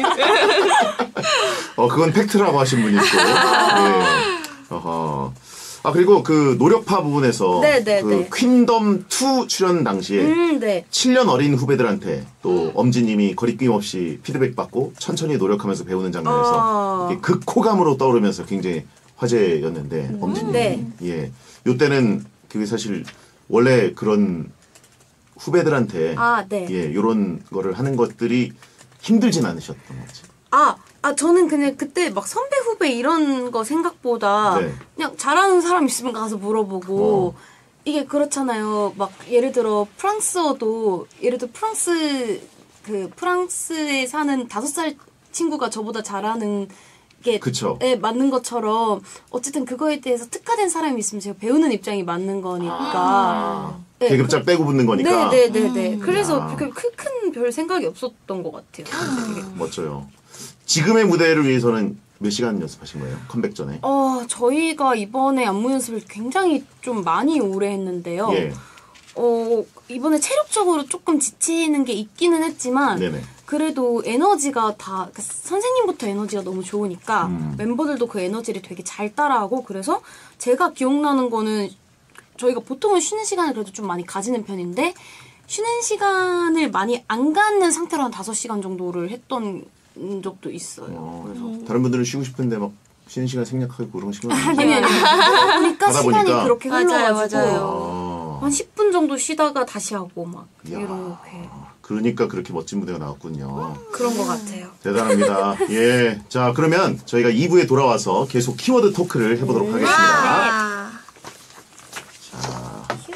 어, 그건 팩트라고 하신 분이 있고. 예. 어허. 아, 그리고 그 노력파 부분에서 네, 네, 그 네. 퀸덤 투 출연 당시에 음, 네. 칠 년 어린 후배들한테 또 엄지님이 거리낌 없이 피드백 받고 천천히 노력하면서 배우는 장면에서 어. 이렇게 극호감으로 떠오르면서 굉장히 화제였는데 엄지님. 네. 예. 요때는 그게 사실 원래 그런 후배들한테 아, 네. 예, 요런 거를 하는 것들이 힘들진 않으셨던 거지. 아, 아 저는 그냥 그때 막 선배 후배 이런 거 생각보다 네. 그냥 잘하는 사람 있으면 가서 물어보고 어. 이게 그렇잖아요. 막 예를 들어 프랑스어도 예를 들어 프랑스 그 프랑스에 사는 다섯 살 친구가 저보다 잘하는 게 그쵸. 에 맞는 것처럼 어쨌든 그거에 대해서 특화된 사람이 있으면 제가 배우는 입장이 맞는 거니까. 아, 네, 계급자 빼고 붙는 거니까. 네네네네. 그래서 야. 큰 별 생각이 없었던 것 같아요. 멋져요. 지금의 무대를 위해서는 몇 시간 연습하신 거예요? 컴백 전에? 어, 저희가 이번에 안무 연습을 굉장히 좀 많이 오래 했는데요. 예. 어, 이번에 체력적으로 조금 지치는 게 있기는 했지만, 네네. 그래도 에너지가 다, 그 선생님부터 에너지가 너무 좋으니까, 음. 멤버들도 그 에너지를 되게 잘 따라하고, 그래서 제가 기억나는 거는, 저희가 보통은 쉬는 시간을 그래도 좀 많이 가지는 편인데, 쉬는 시간을 많이 안 갖는 상태로 한 다섯 시간 정도를 했던 적도 있어요. 어, 그래서. 다른 분들은 쉬고 싶은데 막 쉬는 시간 생략하고 그런 시간 아니, 아니, 그러다 보니까 하다 시간이 보니까. 그렇게 맞아요, 흘러가지고, 맞아요. 한 십 분 정도 쉬다가 다시 하고, 막, 이야. 이렇게. 그러니까 그렇게 멋진 무대가 나왔군요. 그런 것 같아요. 대단합니다. 예. 자, 그러면 저희가 이 부에 돌아와서 계속 키워드 토크를 해보도록 하겠습니다. 아. 자,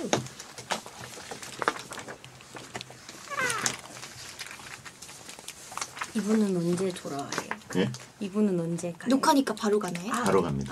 이분은 언제 돌아와요? 예. 이분은 언제 가요? 녹화니까 바로 가나요? 바로 갑니다.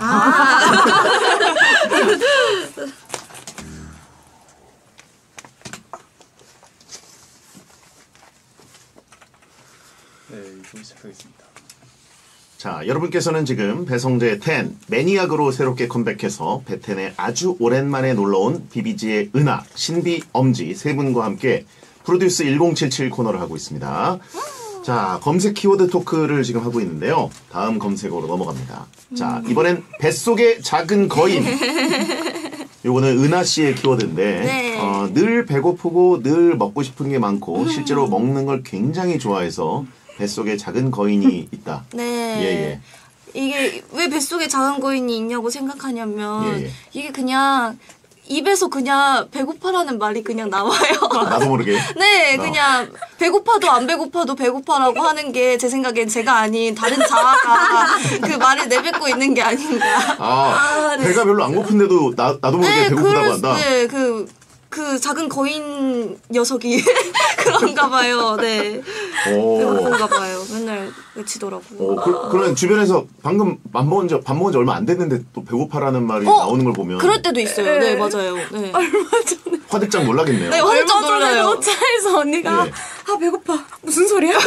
네, 이거 시작하겠습니다. 자, 여러분께서는 지금 배성재 텐 매니악으로 새롭게 컴백해서 배텐에 아주 오랜만에 놀러온 비비지의 은하, 신비, 엄지 세 분과 함께 프로듀스 천칠십칠 코너를 하고 있습니다. 자, 검색 키워드 토크를 지금 하고 있는데요. 다음 검색어로 넘어갑니다. 자, 이번엔 뱃속의 작은 거인. 요거는 은하 씨의 키워드인데 네. 어, 늘 배고프고 늘 먹고 싶은 게 많고 실제로 먹는 걸 굉장히 좋아해서 뱃속에 작은 거인이 있다. 네. 예, 예. 이게 왜 뱃속에 작은 거인이 있냐고 생각하냐면 예, 예. 이게 그냥 입에서 그냥 배고파라는 말이 그냥 나와요. 나도 모르게. 네, 어. 그냥 배고파도 안 배고파도 배고파라고 하는 게 제 생각엔 제가 아닌 다른 자아가 그 말을 내뱉고 있는 게 아닌가. 아, 아, 네. 배가 별로 안 고픈데도 나, 나도 모르게 네, 배고프다고 그럴- 한다. 네, 그, 그 작은 거인 녀석이 그런가 봐요. 네. 오. 배고픈가 봐요. 맨날 외치더라고. 어, 그, 그러면 주변에서 방금 밥 먹은 지, 밥 먹은 지 얼마 안 됐는데 또 배고파라는 말이 어, 나오는 걸 보면 그럴 때도 있어요. 네, 맞아요. 네. 화들짝 놀라겠네요. 네, 얼마 화들짝 전에 놀라요. 노차에서 언니가 예. 아 배고파 무슨 소리야?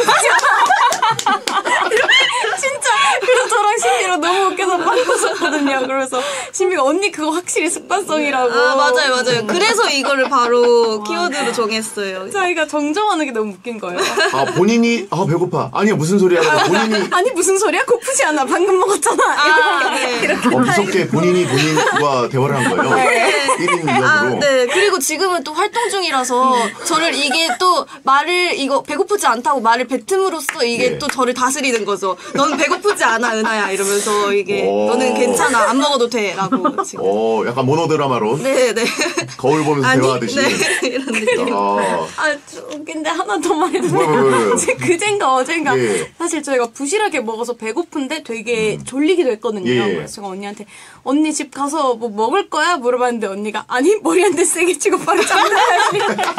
진짜 그래서 저랑 신비랑 너무 웃겨서 막 웃었거든요. 그래서 신비가 언니 그거 확실히 습관성이라고. 아, 맞아요, 맞아요. 그래서 이거를 바로 키워드로 정했어요. 자기가 정정하는 게 너무 웃긴 거예요. 아, 본인이, 아, 배고파. 아니야, 무슨 소리야. 본인이, 아니 무슨 소리야? 고프지 않아? 방금 먹었잖아. 아, 네. 어, 무섭게 본인이 본인과 대화를 한 거예요. 일 인 아, 이역으로. 네. 그리고 지금은 또 활동 중이라서 저를 이게 또 말을 이거 배고프지 않다고 말을 뱉음으로써 이게 예. 또 저를 다스리는 거죠. 넌 배고프지 않아, 은하야. 이러면서 이게 오. 너는 괜찮아. 안 먹어도 돼. 라고 지금. 어, 약간 모노드라마로 네, 네. 거울 보면서 아니, 대화하듯이. 네. 이런 느낌. 아, 아, 좀 웃긴데 하나 더 말해도 뭐야, 뭐야, 뭐야. 제 그젠가 어젠가 예. 사실 저희가 부실하게 먹어서 배고픈데 되게 졸리기도 했거든요. 예, 예. 그래서 제가 언니한테 언니 집 가서 뭐 먹을 거야? 물어봤는데 언니가 아니 머리한테 세게 치고 바로 잠들어야지.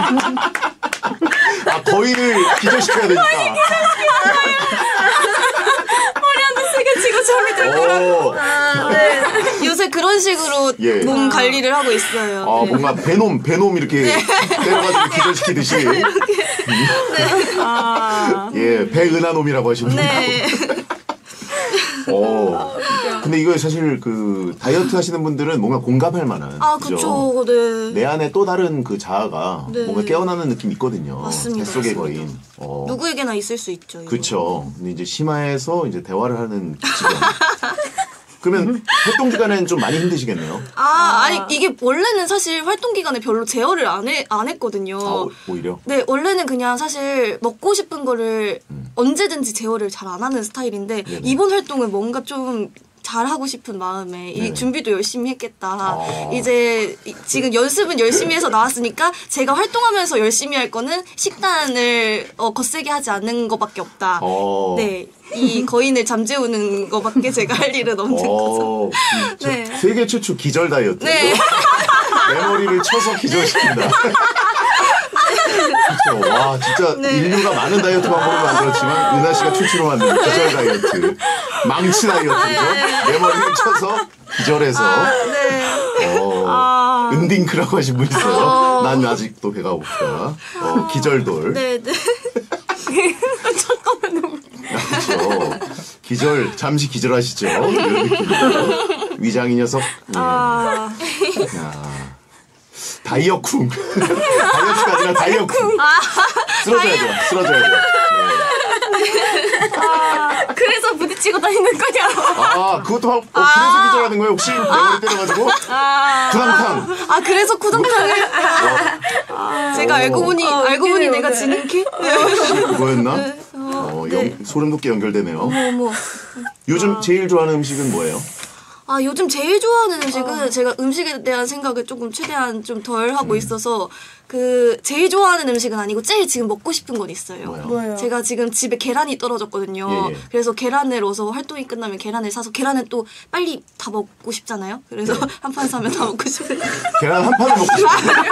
아, 거인을 기절시켜야 되니까. 머리한테 세게 치고 잠이 들더라고. 오. 아, 네. 요새 그런 식으로 예. 몸 관리를 하고 있어요. 아, 뭔가 베놈, 베놈 이렇게 때려가지고 기절시키듯이. 아, 예, 배은하놈이라고 하시면 네. 어. 근데 이거 사실 그 다이어트 하시는 분들은 뭔가 공감할 만한. 아, 그죠? 그쵸. 네. 내 안에 또 다른 그 자아가 네. 뭔가 깨어나는 느낌이 있거든요. 맞습니다, 뱃속의 맞습니다. 거인. 어. 누구에게나 있을 수 있죠. 이거. 그쵸. 근데 이제 심화해서 이제 대화를 하는 지경. 그러면 활동 기간엔 좀 많이 힘드시겠네요. 아, 아니, 이게 원래는 사실 활동 기간에 별로 제어를 안, 해, 안 했거든요. 아, 오- 오히려. 네, 원래는 그냥 사실 먹고 싶은 거를 음. 언제든지 제어를 잘 안 하는 스타일인데, 네네. 이번 활동은 뭔가 좀 잘하고 싶은 마음에 이 네. 준비도 열심히 했겠다. 아. 이제 이- 지금 연습은 열심히 해서 나왔으니까 제가 활동하면서 열심히 할 거는 식단을 어, 거세게 하지 않는 것밖에 없다. 어. 네, 이 거인을 잠재우는 것밖에 제가 할 일은 없는 거죠. 어, 저 네. 세계 최초 기절 다이어트. 네. 메모리를 쳐서 기절시킨다. 그렇죠. 와, 진짜 네. 인류가 많은 다이어트 방법을 만들었지만 은하 씨가 최초로 만든 기절 다이어트. 망치 다이어트죠. 메모리를 쳐서 기절해서. 네. 어, 은딩크라고 하신 분 있어요. 난 아직도 배가 고프다. 어, 기절돌. 네, 네. 그렇죠. 기절, 잠시 기절하시죠. 이런 느낌으로. 위장이 녀석. 예. 아, 야. 다이어쿵. 다이어트가 아니라 다이어쿵. 쓰러져야 돼요. 쓰러져야 돼요. 네. 그래서 부딪히고 다니는 거냐고. 아, 그것도 막, 어, 그래서 기절하는 거예요? 혹시 메모리 때려가지고? 구당탕. 아, 그래서 쿠당탕을 제가 알고 보니 알고 보니 웃기네요, 내가 네. 지는 키? 그거였나? 어, 영, 소름 돋게 연결되네요. 어머. 요즘 제일 좋아하는 음식은 뭐예요? 아, 요즘 제일 좋아하는 음식은 제가 음식에 대한 생각을 조금 최대한 좀 덜 음. 하고 있어서 그 제일 좋아하는 음식은 아니고 제일 지금 먹고 싶은 건 있어요. 뭐요? 뭐예요? 제가 지금 집에 계란이 떨어졌거든요. 예, 예. 그래서 계란을 넣어서 활동이 끝나면 계란을 사서 계란은 또 빨리 다 먹고 싶잖아요. 그래서 네. 한 판 사면 다 먹고 싶어요. 계란 한 판을 먹고 싶어요.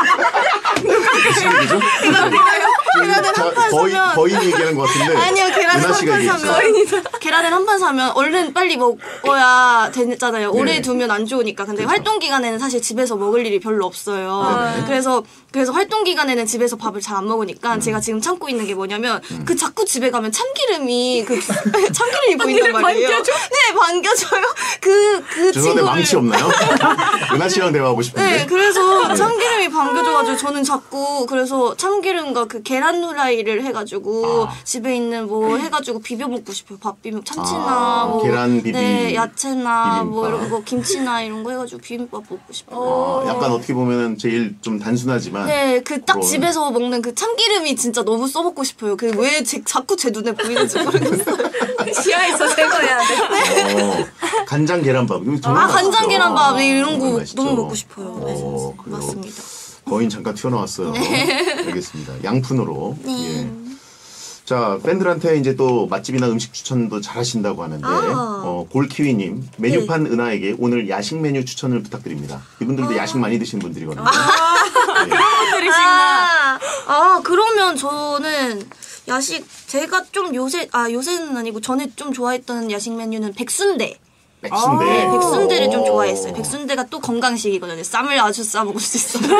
무슨 얘기죠? 계란을 자, 한 판 거의, 사면 거인이 얘기하는 것 같은데. 아니요, 계란을 은하 한 씨가 판 얘기했어요. 사면 계란을 한 판 사면 얼른 빨리 먹어야 되잖아요. 오래 네. 두면 안 좋으니까. 근데 그렇죠. 활동 기간에는 사실 집에서 먹을 일이 별로 없어요. 네네. 그래서 그래서 활동 기간에는 집에서 밥을 잘 안 먹으니까 음. 제가 지금 참고 있는 게 뭐냐면 그 자꾸 집에 가면 참기름이 그 참기름이 보인단 말이에요. 네, 반겨져요. 그그 그 죄송한데 친구를 망치 없나요? 은하 씨랑 대화하고 싶은데. 네, 그래서 참기름이 반겨져가지고 저는 자꾸 그래서 참기름과 그 계란 후라이를 해가지고 아. 집에 있는 뭐 해가지고 비벼 먹고 싶어요. 밥 비빔 참치나 아, 뭐 계란 비빔 네, 야채나 뭐 비빔밥. 이런 거 김치나 이런 거 해가지고 비빔밥 먹고 싶어요. 아, 약간 어떻게 보면은 제일 좀 단순하지만. 네, 그 딱 그런- 집에서 먹는 그 참기름이 진짜 너무 써먹고 싶어요. 그 왜 자꾸 제 눈에 보이는지 모르겠어요. 지하에서 제거해야 돼. 어, 간장 계란밥. 이거 정말 아, 맛있죠? 간장 계란밥 이런 정말 거 맛있죠? 너무 먹고 싶어요. 네, 어, 그래요. 맞습니다. 거인 잠깐 튀어나왔어요. 알겠습니다. 양푼으로. 네. 예. 자, 팬들한테 이제 또 맛집이나 음식 추천도 잘 하신다고 하는데, 아. 어, 골키위님, 메뉴판 은하에게 오늘 야식 메뉴 추천을 부탁드립니다. 이분들도 야식 많이 드시는 분들이거든요. 예. 아, 아, 그러면 저는 야식 제가 좀 요새 아 요새는 아니고 전에 좀 좋아했던 야식 메뉴는 백순대. 백순대. 네, 백순대를 좀 오. 좋아했어요. 백순대가 또 건강식이거든요. 쌈을 아주 싸 먹을 수 있어요.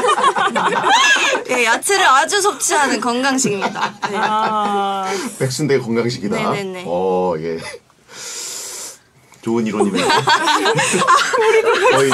네, 야채를 아주 섭취하는 건강식입니다. 네. 아, 백순대 건강식이다. 네네네. 어, 예. 좋은 이론이네요. 거의.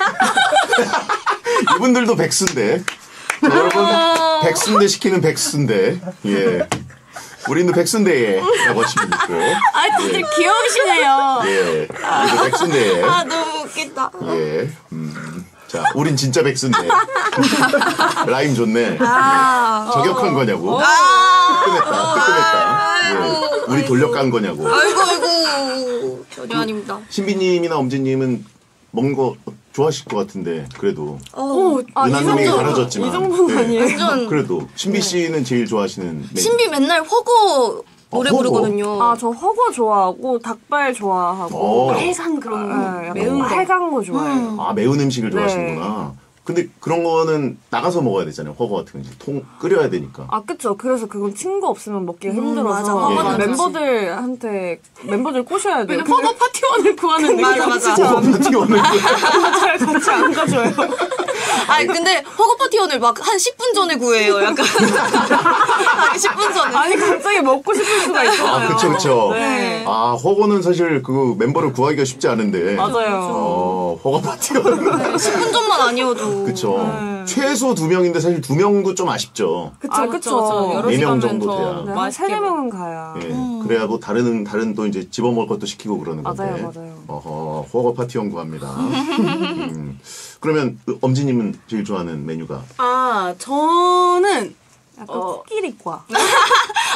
이분들도 백순대. 자, 여러분, 백순대 시키는 백순대. 예. 우리는 백순대라고 하시면 있고. 아, 다들 귀여우시네요. 예. 우리도 백순대. 아, 너무 웃기다. 예. 음. 자, 우린 진짜 백순대. 라임 좋네. 아, 저격한 거냐고. 아, 뜨끔했다. 뜨끔했다. 예. 우리 돌려깐 거냐고. 아이고, 아이고. 전혀 아닙니다. 신비님이나 엄지님은 먹는 거 좋아하실 것 같은데, 그래도. 어, 아, 이 은하님에게 정도- 가려졌지만. 이 정도는 네. 아니에요. 완전 그래도. 신비 씨는 제일 좋아하시는 메뉴. 신비 맨날 허거 노래 허거? 부르거든요. 아, 저 허거 좋아하고 닭발 좋아하고 어. 해산 그런 거. 네, 약간 매운 거. 해간 거 좋아해요. 아, 매운 음식을 네. 좋아하시는구나. 근데 그런 거는 나가서 먹어야 되잖아요. 허거 같은 거 이제 통 끓여야 되니까. 아, 그쵸. 그래서 그건 친구 없으면 먹기가 음, 힘들어서 맞아. 허거는 멤버들한테 멤버들 꼬셔야 돼요. 근데 허거 파티원을 구하는 느낌. 맞아, 맞아. 허거 파티 오는 거. 잘 같이 안 가줘요. 아니 근데 허거 파티원을 막 한 십 분 전에 구해요. 약간 아니 십 분 전에. 아니, 갑자기 먹고 싶을 수가 있잖아요. 아, 그쵸, 그쵸. 네. 아, 허거는 사실 그 멤버를 구하기가 쉽지 않은데. 맞아요. 어, 허거 파티 오는 거. 십 분 전만 아니어도. 그쵸. 네. 최소 두 명인데 사실 두 명도 좀 아쉽죠. 그쵸, 아, 그쵸, 그쵸. 그쵸. 여러 네명 시간면 정도 더 돼야. 네, 한 맛있게 세네 먹- 명은 가야. 예. 그래야 뭐 다른, 다른 또 이제 집어먹을 것도 시키고 그러는 건데. 맞아요, 맞아요. 어허, 허거 파티 연구합니다. 음. 그러면 그 엄지님은 제일 좋아하는 메뉴가? 아, 저는 약간 어. 코끼리과.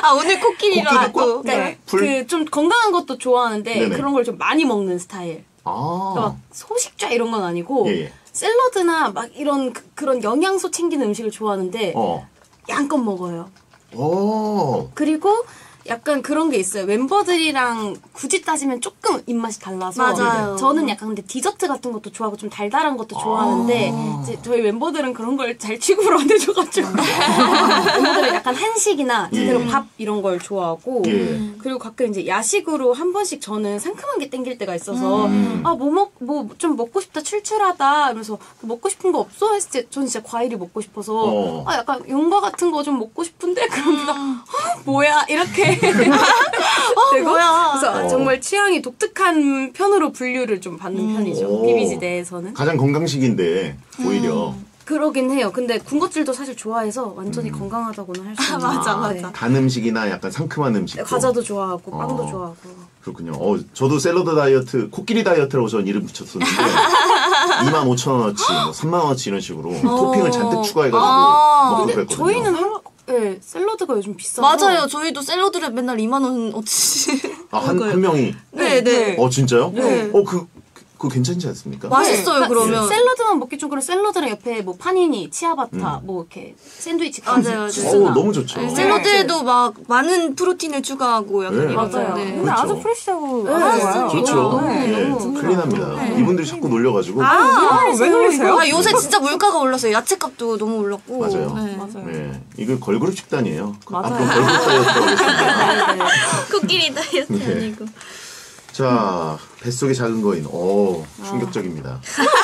아 오늘 코끼리로 코끼리 하고. 그러니까 풀? 그 좀 건강한 것도 좋아하는데 네네. 그런 걸 좀 많이 먹는 스타일. 아. 그러니까 막 소식자 이런 건 아니고 예, 예. 샐러드나 막 이런 그, 그런 영양소 챙기는 음식을 좋아하는데 어. 양껏 먹어요. 오. 그리고 약간 그런 게 있어요. 멤버들이랑 굳이 따지면 조금 입맛이 달라서. 맞아요. 저는 약간 근데 디저트 같은 것도 좋아하고 좀 달달한 것도 좋아하는데 이제 저희 멤버들은 그런 걸 잘 취급을 안 해줘가지고 멤버들은 약간 한식이나 제대로 예. 밥 이런 걸 좋아하고 예. 그리고 가끔 이제 야식으로 한 번씩 저는 상큼한 게 땡길 때가 있어서 음. 아 뭐 먹 뭐 좀 먹고 싶다 출출하다 이러면서 먹고 싶은 거 없어 했을 때 저는 진짜 과일이 먹고 싶어서 어. 아 약간 용과 같은 거 좀 먹고 싶은데 그러면 아, 뭐야 이렇게 되고 뭐야. 그래서 어. 정말 취향이 독특한 편으로 분류를 좀 받는 편이죠. 오. 비비지 내에서는. 가장 건강식인데 오히려 그러긴 해요. 근데 군것질도 사실 좋아해서 완전히 건강하다고는 할 수 없는. 맞아, 네. 맞아. 단 음식이나 약간 상큼한 음식. 과자도 좋아하고 빵도 어. 좋아하고. 그렇군요. 어, 저도 샐러드 다이어트, 코끼리 다이어트라고 저는 이름 붙였었는데 이만 오천 원어치, 뭐 삼만 원어치 이런 식으로 토핑을 잔뜩 추가해가지고 아. 먹고 근데 그랬거든요. 저희는 할, 네, 샐러드가 요즘 비싸서. 맞아요. 저희도 샐러드를 맨날 이만 원어치. 아, 한, 한 명이. 네, 네. 어, 진짜요? 네. 어, 그, 그거 괜찮지 않습니까? 맛있어요, 그러니까 그러면. 샐러드만 먹기 좀 그런 샐러드랑 옆에 뭐 파니니, 치아바타, 뭐 이렇게 샌드위치까지. 맞아요, 맞아요. 주스나. 어우, 너무 좋죠. 네, 샐러드에도 막 많은 프로틴을 추가하고 약간 네. 이런 맞아요. 거. 네. 근데 그렇죠. 아주 프레시하고 네, 아주 좋아요. 좋죠. 네. 예, 너무 클린합니다. 이분들이 자꾸 놀려가지고. 아, 왜 그러세요? 아, 요새 진짜 물가가 올랐어요. 야채값도 너무 올랐고. 맞아요. 네. 맞아요. 네, 이거 걸그룹 식단이에요. 맞아요. 앞으로 걸그룹 다이어트라고 하겠습니다. 네, 네. 코끼리 다이어트 네. 아니고. 자, 뱃속에 작은 거인. 오, 충격적입니다.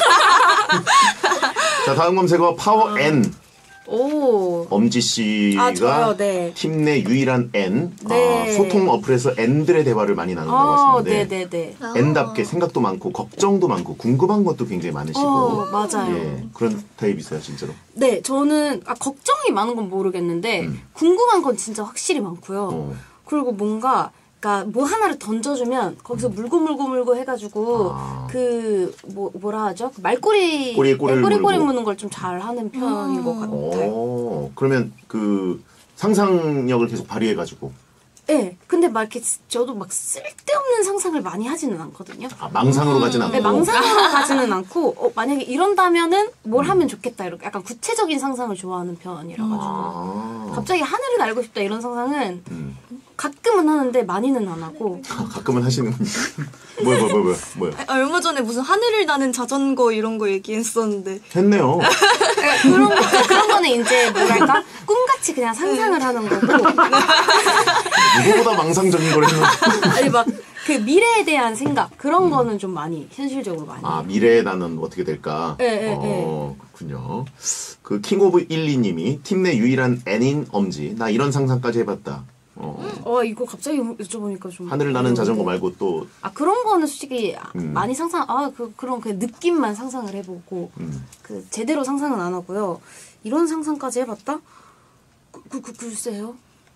자, 다음 검색어 파워 N. 오. 엄지 씨가 아, 저요, 네. 팀 내 유일한 N. 네. 아, 소통 어플에서 N들의 대화를 많이 나눈다고 어, 하시는데 네네네. N답게 생각도 많고 걱정도 많고 궁금한 것도 굉장히 많으시고 어, 맞아요. 예, 그런 타입이세요, 진짜로. 네, 저는 아, 걱정이 많은 건 모르겠는데 음. 궁금한 건 진짜 확실히 많고요. 어. 그리고 뭔가 그러니까 뭐 하나를 던져주면 거기서 물고 물고 물고 해가지고 아. 그 뭐 뭐라 하죠? 그 말꼬리 꼬리에 꼬리를 꼬리 꼬리 물고. 무는 걸 좀 잘하는 편인 것 같아요. 오, 그러면 그 상상력을 계속 발휘해가지고 네, 근데 막 이렇게 저도 막 쓸데없는 상상을 많이 하지는 않거든요. 아, 망상으로 가진 않고. 네, 망상으로 가지는 않고 어, 만약에 이런다면은 뭘 하면 좋겠다 이렇게 약간 구체적인 상상을 좋아하는 편이라 가지고 아, 갑자기 하늘을 날고 싶다 이런 상상은 음. 가끔은 하는데 많이는 안 하고 가끔은 하시는군요. 뭐야, 뭐야, 뭐야, 뭐야. 아, 얼마 전에 무슨 하늘을 나는 자전거 이런 거 얘기했었는데. 했네요. 그러니까 그런 거 그런 거는 이제 뭐랄까 꿈같이 그냥 상상을 하는 거고 누구보다 망상적인 걸 했는데. 아니 막 그 미래에 대한 생각 그런 거는 좀 많이 현실적으로 많이 아, 미래에 나는 어떻게 될까? 예, 예, 어, 그렇군요. 그 킹 오브 일이님이 팀 내 유일한 N인 엄지. 나 이런 상상까지 해봤다. 어, 어 이거 갑자기 여쭤보니까 좀 하늘을 나는 자전거 말고 또 아 그런 거는 솔직히 음. 많이 상상 아 그 그런 그 느낌만 상상을 해보고 음. 그 제대로 상상은 안 하고요 이런 상상까지 해봤다 그, 그, 그 글쎄요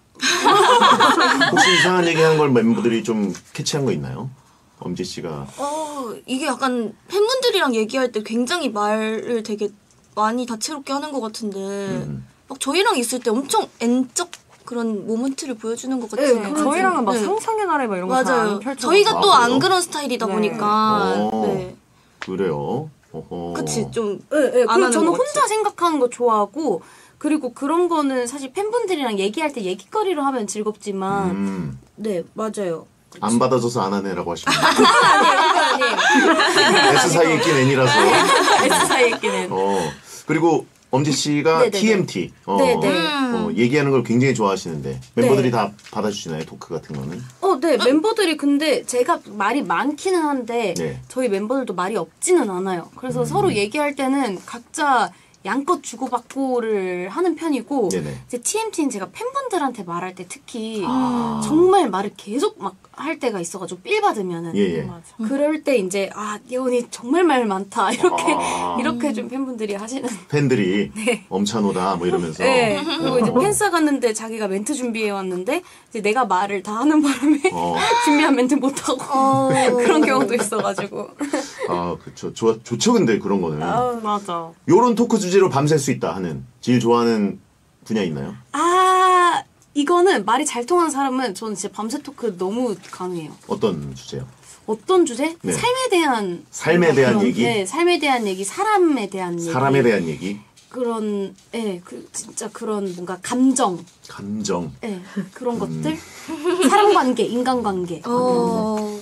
혹시 이상한 얘기하는 걸 멤버들이 좀 캐치한 거 있나요? 엄지 씨가 어, 이게 약간 팬분들이랑 얘기할 때 굉장히 말을 되게 많이 다채롭게 하는 것 같은데, 음. 막 저희랑 있을 때 엄청 N적 그런 모먼트를 보여주는 것 같아요. 네, 저희랑은 막 네. 상상의 나래 막 이런 거 잘 맞아요. 안 펼쳐. 저희가 아, 또 안 그래요? 그런 스타일이다 네. 보니까. 어. 네. 그래요. 어허. 그치, 좀. 네, 네. 안 그리고 하는 저는 것 혼자 같지. 생각하는 거 좋아하고 그리고 그런 거는 사실 팬분들이랑 얘기할 때 얘기거리로 하면 즐겁지만 음, 네 맞아요 안 받아줘서 안 하네라고 하시면 그건 아니에요 그건 아니에요 S 사이에 낀 N이라서. S 사이에 있기는 어. 그리고 엄지 씨가 네네네. 티엠티. 어, 네네. 어, 얘기하는 걸 굉장히 좋아하시는데 멤버들이 네. 다 받아주시나요? 토크 같은 거는? 어, 네, 멤버들이 근데 제가 말이 많기는 한데 네. 저희 멤버들도 말이 없지는 않아요. 그래서 음. 서로 얘기할 때는 각자 양껏 주고받고를 하는 편이고 네네. 이제 티엠티는 제가 팬분들한테 말할 때 특히 아. 정말 말을 계속 막 할 때가 있어가지고 삘 받으면은 예, 예. 맞아. 그럴 때 이제 아 예원이 정말 말 많다 이렇게 아. 이렇게 좀 팬분들이 하시는 팬들이 엄찬호다 뭐 이러면서. 네. 그리고 이제 어. 팬싸 갔는데 자기가 멘트 준비해 왔는데 이제 내가 말을 다 하는 바람에 어. 준비한 멘트 못 하고 어. 그런 경우도 있어가지고. 아, 그쵸. 좋아, 좋죠, 근데 그런 거는. 맞아. 요런 토크 주제로 밤샐 수 있다 하는, 제일 좋아하는 분야 있나요? 아 이거는 말이 잘 통하는 사람은 저는 진짜 밤새 토크 너무 가능해요. 어떤 주제요? 어떤 주제? 네. 삶에 대한 삶에 대한 그런, 얘기? 네, 삶에 대한 얘기, 사람에 대한 얘기. 사람에 대한 얘기? 그런, 예, 그 진짜 그런 뭔가 감정, 감정. 예, 그런 음. 것들, 사람관계, 인간관계. 어.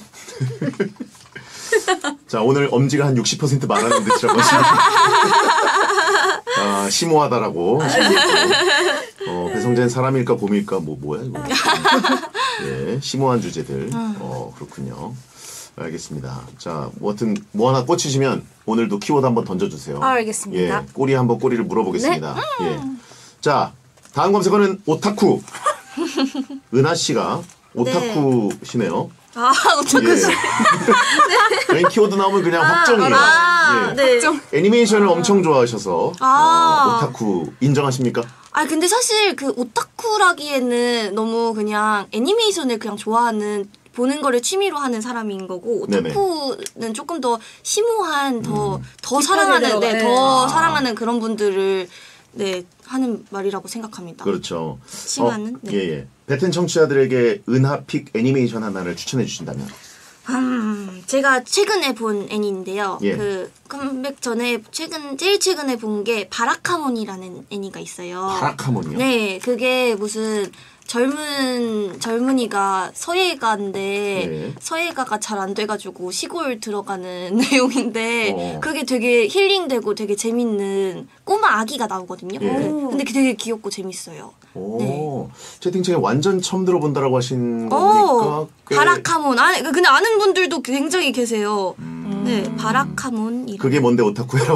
자, 오늘 엄지가 한 육십 퍼센트 말하는 듯이라고 하시면 아, 심오하다라고. 어, 배성재는 사람일까 곰일까 뭐 뭐야 이거. 예, 심오한 주제들. 어, 그렇군요. 알겠습니다. 자, 뭐 하여튼 뭐 하나 꽂히시면 오늘도 키워드 한번 던져주세요. 아, 알겠습니다. 예, 꼬리 한번 꼬리를 물어보겠습니다. 예. 자, 다음 검색어는 오타쿠. 은하 씨가 오타쿠시네요. 아, 어떡하지? 예. 저희 키워드 나오면 그냥 확정이에요. 아, 예. 네. 애니메이션을 엄청 좋아하셔서 아. 어, 오타쿠 인정하십니까? 아, 근데 사실 그 오타쿠라기에는 너무 그냥 애니메이션을 그냥 좋아하는 보는 거를 취미로 하는 사람인 거고 네네. 오타쿠는 조금 더 심오한 더 더 딥하게 사랑하는 네, 들어가네. 더 아. 사랑하는 그런 분들을 네 하는 말이라고 생각합니다. 그렇죠. 심하는? 어, 네. 예, 예. 베텐 청취자들에게 은하픽 애니메이션 하나를 추천해 주신다면? 음, 제가 최근에 본 애니인데요. 예. 그 컴백 전에 최근 제일 최근에 본 게 바라카몬이라는 애니가 있어요. 바라카몬이요? 네, 그게 무슨 젊은 젊은이가 서예가인데 네. 서예가가 잘 안 돼가지고 시골 들어가는 내용인데 어. 그게 되게 힐링되고 되게 재밌는 꼬마 아기가 나오거든요. 예. 그- 근데 그게 되게 귀엽고 재밌어요. 오, 네. 채팅창에 완전 처음 들어본다라고 하신 오, 거니까 꽤 바라카몬. 아, 근데 아는 분들도 굉장히 계세요. 네, 바라카몬. 그게 뭔데 오타쿠야라고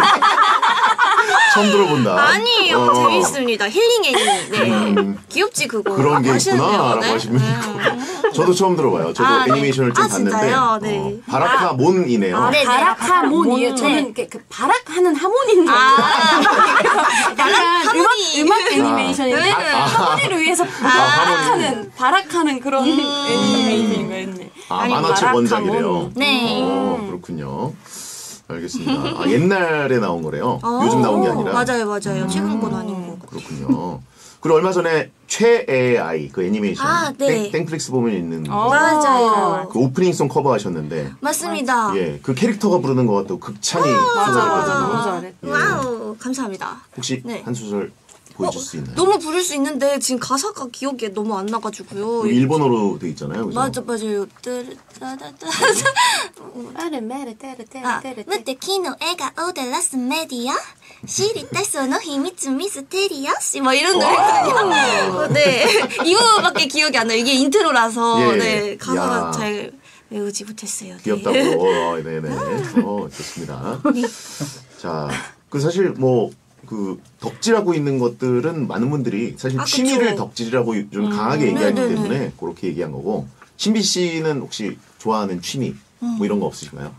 처음 들어본다. 아니에요. 어. 재밌습니다. 힐링 애니. 네. 음. 귀엽지 그거. 그런 게 아시는데요? 있구나라고 네. 하시면 저도 처음 들어봐요. 저도 아, 네. 애니메이션을 좀 아, 봤는데 진짜요? 네. 어, 바라카몬이네요. 아, 네. 바락하몬이에요. 네. 저는 그, 그 바락하는 하모니인 줄 알았어요. 아, 약간 하모니. 음악, 음악 애니메이션인데 네. 하모니를 위해서 바락하는 바락하는 그런 애니메이션인 거였네. 아, 아니, 만화책 바라카몬. 원작이래요. 네. 어, 그렇군요. 알겠습니다. 아, 옛날에 나온 거래요. 어, 요즘 나온 게 아니라. 맞아요, 맞아요. 최근 건 아니고. 그렇군요. 그리고 얼마 전에 최애의 아이 그 애니메이션 아, 네. 땡, 땡플릭스 보면 있는 어. 맞아요. 그 오프닝송 커버하셨는데 맞습니다. 예, 그 캐릭터가 부르는 것 같다고 극찬이 맞아, 맞아, 쏟아졌거든요. 너무 잘해. 예. 와우, 감사합니다. 혹시 네. 한 소절 보여줄 수 있나요? 너무 부를 수 있는데 지금 가사가 기억에 너무 안 나가지고요. 그 일본어로 돼 있잖아요. 그죠? 맞아, 맞아요. 뜨르따다따. 아르 메르 테르 테르 あ 테르 無敵の笑顔でラスメディア知りたいその秘密ミステリアス막 이런 노래거든요. 네, 이거밖에 기억이 안 나요. 이게 인트로라서 예. 네 가사가 야. 잘 외우지 못했어요. 네. 귀엽다고. 어, 네네. 어, 좋습니다. 자, 그 사실 뭐, 그, 덕질하고 있는 것들은 많은 분들이 사실 아, 취미를 그쵸. 덕질이라고 좀 강하게 얘기하기 네네네. 때문에 그렇게 얘기한 거고, 신비 씨는 혹시 좋아하는 취미, 뭐 이런 거 없으신가요?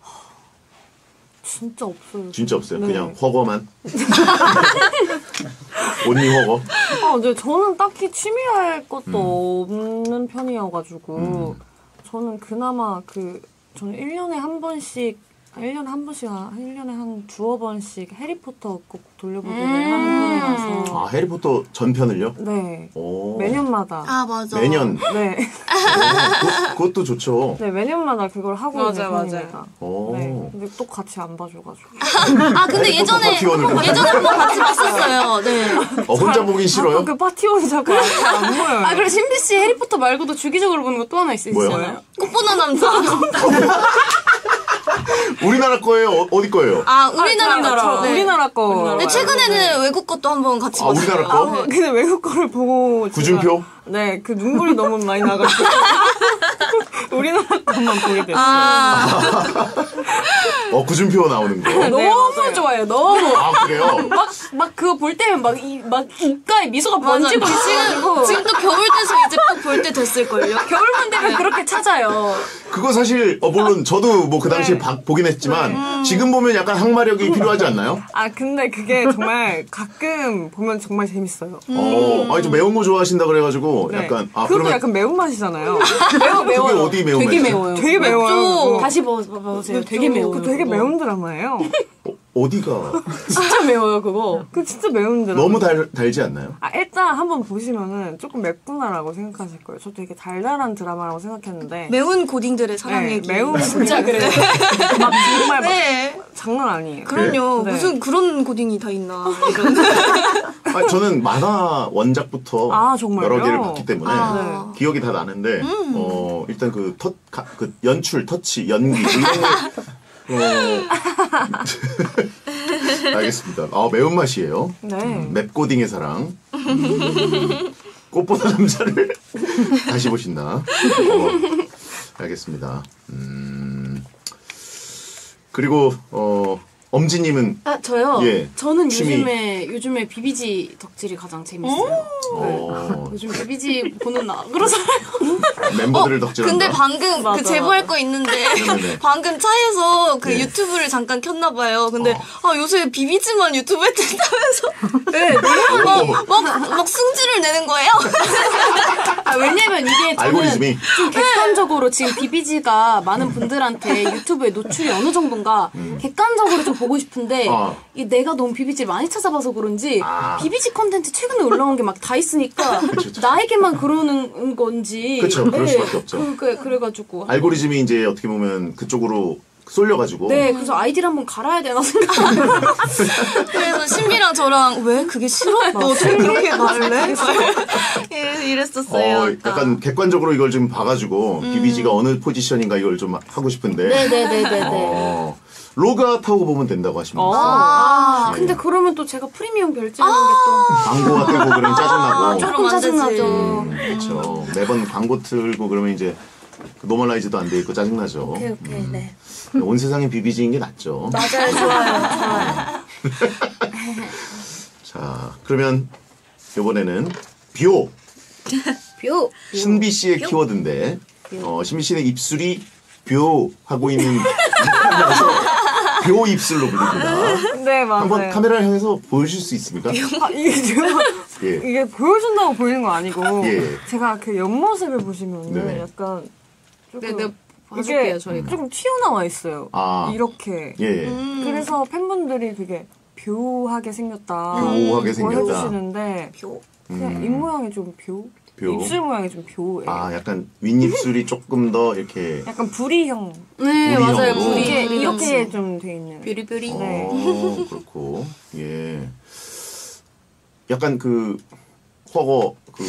진짜 없어요. 진짜 없어요? 네. 그냥 허거만? 온리 허거? 아, 네, 저는 딱히 취미할 것도 음. 없는 편이어가지고, 저는 그나마 그, 저는 일 년에 한 번씩, 일 년에 한 번씩, 한- 일 년에 한 두어 번씩 해리포터 꼭 돌려보기를 하는 편이라서, 아, 해리포터 전편을요? 네, 오. 매년마다. 아 맞아. 매년. 네, 오, 그, 그것도 좋죠. 네, 매년마다 그걸 하고 맞아요, 있는 편입니다. 오. 네, 근데 또 같이 안 봐줘가지고. 아 근데 예전에 파티원을 예전에 한번 같이 봤었어요. 네. 어, 혼자 보긴 싫어요? 그 파티원이 자꾸 안 보여요. 아 그럼 신비 씨 해리포터 말고도 주기적으로 보는 거 또 하나 있- 뭐요? 있잖아요. 꽃보다 남자. 우리나라 거예요? 어, 어디 거예요? 아 우리나라 우리나라. 거. 네. 우리나라 거. 네, 최근에는 외국 것도 한번 같이 아, 봤어요. 우리나라 거? 아, 근데 외국 거를 보고. 제가- 구준표? 네, 그 눈물이 너무 많이 나가지고. 우리나라 것만 보게 됐어요. 아, 어, 구준표 나오는 거. 너무 좋아요. 너무. 아, 그래요? 막, 막 그거 볼 때면 막, 이, 막, 입가에 미소가 번지고 맞아. 있어가지고. 지금 또 겨울 돼서 이제 꼭 볼 때 됐을걸요? 겨울만 되면 그렇게 찾아요. 그거 사실, 어, 물론 저도 뭐 그 당시에 봐- 보긴 했지만, 지금 보면 약간 항마력이 필요하지 않나요? 아, 근데 그게 정말 가끔 보면 정말 재밌어요. 어, 아니, 좀 매운 거 좋아하신다 그래가지고, 네. 약간, 아, 그것도 그러면. 약간 매운맛이잖아요. 매워, 매워요. 그게 어디 매운 되게 맛이죠? 매워요. 되게 매워요. 그거. 다시 먹어보세요. 되게 매워요. 그 되게 그거. 매운 드라마예요. 어, 어디가 진짜 매워요 그거. 그 진짜 매운데. 너무 달, 달지 않나요? 아, 일단 한번 보시면은 조금 맵구나라고 생각하실 거예요. 저 되게 달달한 드라마라고 생각했는데. 매운 고딩들의 사랑 네, 얘기. 매운 진짜 그래요. 막 정말 막 네. 장난 아니에요. 그럼요. 네. 무슨 그런 고딩이 다 있나. 이런. 아, 저는 만화 원작부터 아, 정말요? 여러 개를 봤기 때문에 아. 기억이 다 나는데 음. 어, 일단 그, 터, 가, 그 연출, 터치, 연기 이런 거 어, 알겠습니다. 아, 매운맛이에요. 네. 음, 맵고딩의 사랑. 음, 꽃보다 남자를 다시 보신다. 어, 알겠습니다. 음, 그리고 어, 엄지님은 아 저요. 예, 저는 취미. 요즘에 요즘에 비비지 덕질이 가장 재밌어요. 어, 요즘 비비지 보는 나 그러잖아요. 멤버들을 덕질한다. 근데 방금 맞아, 그 제보할 거 있는데 네네네. 방금 차에서 그 네. 유튜브를 잠깐 켰나 봐요. 근데 어. 아 요새 비비지만 유튜브에 뜬다면서 네, 막, 막, 막 승질을 내는 거예요. 아, 왜냐면 이게 저는 알고리즘이 좀 객관적으로 지금 비비지가 많은 분들한테 유튜브에 노출이 어느 정도인가 객관적으로 좀 보고 싶은데 아. 이 내가 너무 비비지를 많이 찾아봐서 그런지 아. 비비지 컨텐츠 최근에 올라온 게 막 다 있으니까 나에게만 그러는 건지 그쵸, 그럴 수밖에 없죠. 그, 그, 그래가지고 알고리즘이 이제 어떻게 보면 그쪽으로 쏠려가지고 네 그래서 아이디를 한번 갈아야 되나 생각하고 그래서 신비랑 저랑 왜 그게 싫어? 너 어떻게 그렇게 말을 해? 이래- 이랬었어요. 어, 약간 객관적으로 이걸 좀 봐가지고 비비지가 어느 포지션인가 이걸 좀 하고 싶은데 네네네네네 어, 로그아웃 하고 보면 된다고 하십니다. 아, 예. 근데 그러면 또 제가 프리미엄 결제하는 게 또 광고가 뜨고 그러면 짜증나고 조금 그럼 안 되지. 짜증나죠. 그렇죠. 매번 광고 틀고 그러면 이제 노멀라이즈도 안 돼 있고 짜증나죠. 오케이 오케이 네 온 세상이 비비지인 게 낫죠. 맞아요 좋아요 좋아요 자, 그러면 이번에는 뷰 뷰 신비 씨의 키워드인데 어, 신비 씨는 입술이 뷰 하고 있는 그래서 뷰 입술로 불립니다. 네, 맞아요. 한번 카메라를 향해서 보여줄 수 있습니까? 아, 이게 제가 예. 이게 보여준다고 보이는 거 아니고 예. 제가 그 옆모습을 보시면은 네네. 약간 조금 네, 네, 이게 봐줄게요, 저희가. 조금 튀어나와 있어요. 아. 이렇게. 예. 예. 음. 그래서 팬분들이 되게 뷰하게 생겼다. 뷰하게 생겼다. 해주시는데 표. 그냥 음. 입 모양이 좀 뷰. 뷰. 입술 모양이 좀 뷰예요. 아, 약간 윗입술이 조금 더 이렇게 약간 부리형. 네 우리 맞아요 형으로. 우리 이게 우리 이렇게 형수. 좀 돼 있는. 뷰리뷰리 네. 어, 그렇고 예. 약간 그 허거 그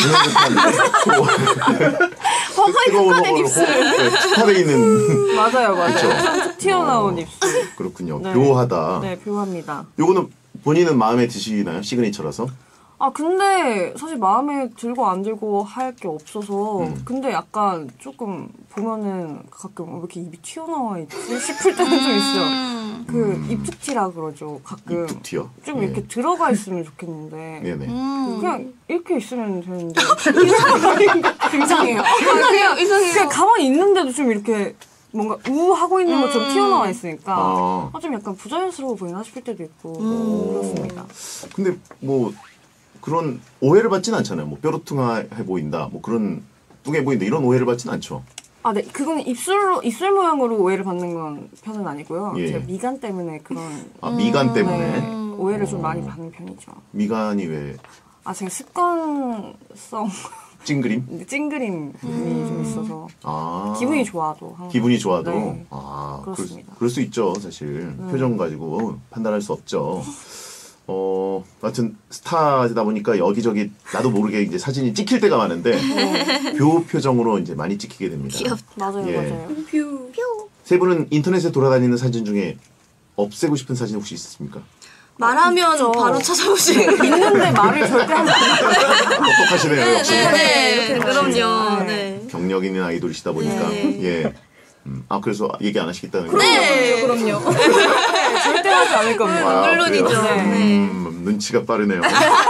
허거에 뜨거운 흑화된 허거로 입술 특화돼 있는 맞아요, 맞아요. 그쵸? 쭉 튀어나온 어. 입술. 그렇군요. 네. 묘하다. 네, 뷰합니다. 요거는 본인은 마음에 드시나요? 시그니처라서? 아 근데 사실 마음에 들고 안 들고 할 게 없어서 음. 근데 약간 조금 보면은 가끔 왜 이렇게 입이 튀어나와 있지 싶을 때는 좀 있어요. 음. 그 입툭티라 그러죠. 가끔 입툭 튀어. 좀 예. 이렇게 들어가 있으면 좋겠는데 네네. 음. 그냥 이렇게 있으면 되는데 굉장해요 이상해요, 이상해요. 그냥 가만히 있는데도 좀 이렇게 뭔가 우 하고 있는 것처럼 음. 튀어나와 있으니까 아. 아, 좀 약간 부자연스러워 보이나 싶을 때도 있고 음. 그렇습니다. 근데 뭐 그런 오해를 받진 않잖아요. 뭐 뾰루퉁해 보인다. 뭐 그런 뚱해 보인다. 이런 오해를 받진 않죠. 아, 네. 그거는 입술로, 입술 모양으로 오해를 받는 건 편은 아니고요. 예. 제가 미간 때문에 그런 아, 미간 때문에. 네, 오해를 좀 많이 받는 편이죠. 미간이 왜 아, 제가 습관성 찡그림? 찡그림이 좀 있어서 아. 기분이 좋아도 항상. 기분이 좋아도 네. 아 그렇습니다. 그럴, 그럴 수 있죠 사실 표정 가지고 판단할 수 없죠. 어 하여튼 스타다 보니까 여기저기 나도 모르게 이제 사진이 찍힐 때가 많은데 묘 표정으로 이제 많이 찍히게 됩니다. 귀엽다. 맞아요, 예. 맞아요. 뷰. 뷰. 세 분은 인터넷에 돌아다니는 사진 중에 없애고 싶은 사진 혹시 있습니까? 말하면 있죠. 바로 찾아오시는. 있는데 말을 절대 하지 않아요. 똑똑하시네요 역시. 네네. 그럼요. 네. 네. 경력 있는 아이돌이시다 보니까 네. 예. 음, 아 그래서 얘기 안 하시겠다는 거예요? 네. 그럼요. 네, 절대 하지 않을 겁니다. 아, 물론이죠. 그래요? 네. 음, 눈치가 빠르네요.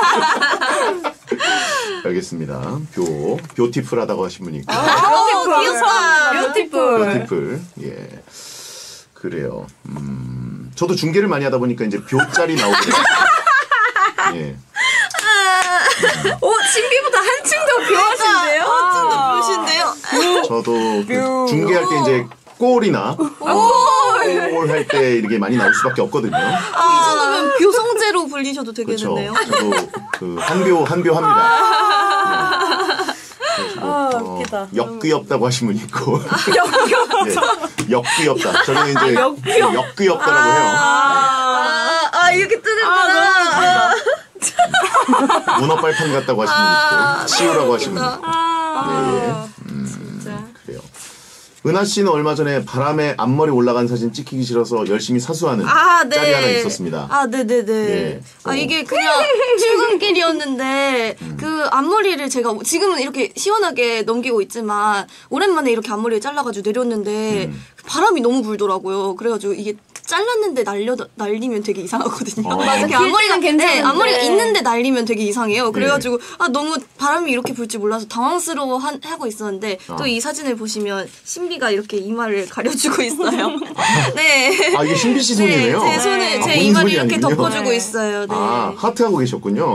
알겠습니다. 뷰, 뷰티풀하다고 하신 분이 있고. 어, 귀엽다. 뷰티풀. 뷰티풀. 예. 그래요. 음, 저도 중계를 많이 하다 보니까 이제 뷰짤이 나오거든요. 예. 오 신비보다 한층 더 귀여우신데요 아, 뷰신데요. 저도 그 중계할 때 이제 골이나 오, 꼴 할 때 이렇게 많이 나올 수밖에 없거든요. 이 정도면 묘성제로 불리셔도 그렇죠. 되겠는데요. 저도 그 한교 한교 합니다. 네. 아, 어, 웃기다. 역귀엽다고 하신 분 있고. 네, 역귀엽다. 저는 이제 역귀엽. 역귀엽다라고 해요. 아, 아 이렇게 뜨는구나. 문어발판 같다고 하신 분 있고, 치우라고 하신 분 있고. 아, 예, 예. 음, 진짜. 그래요. 은하 씨는 얼마 전에 바람에 앞머리 올라간 사진 찍히기 싫어서 열심히 사수하는 아, 네. 짤이 하나 있었습니다. 아, 네네네. 예. 아, 어. 이게 그냥 출근길이었는데, 그 앞머리를 제가 지금은 이렇게 시원하게 넘기고 있지만, 오랜만에 이렇게 앞머리를 잘라가지고 내렸는데, 음. 바람이 너무 불더라고요. 그래가지고 이게 잘랐는데 날려, 날리면 되게 이상하거든요. 어. 맞아, 이렇게 앞머리가, 길 때는 네, 괜찮은데. 앞머리가 있는데 날리면 되게 이상해요. 그래가지고, 아, 너무 바람이 이렇게 불 줄 몰라서 당황스러워 한- 하고 있었는데, 어. 또 이 사진을 보시면, 신비가 이렇게 이마를 가려주고 있어요. 네. 아, 이게 신비 씨 손이네요. 네, 제 손을, 아, 제 본인 이마를 손이 이렇게 아니군요. 덮어주고 네. 있어요. 네. 아, 하트하고 계셨군요.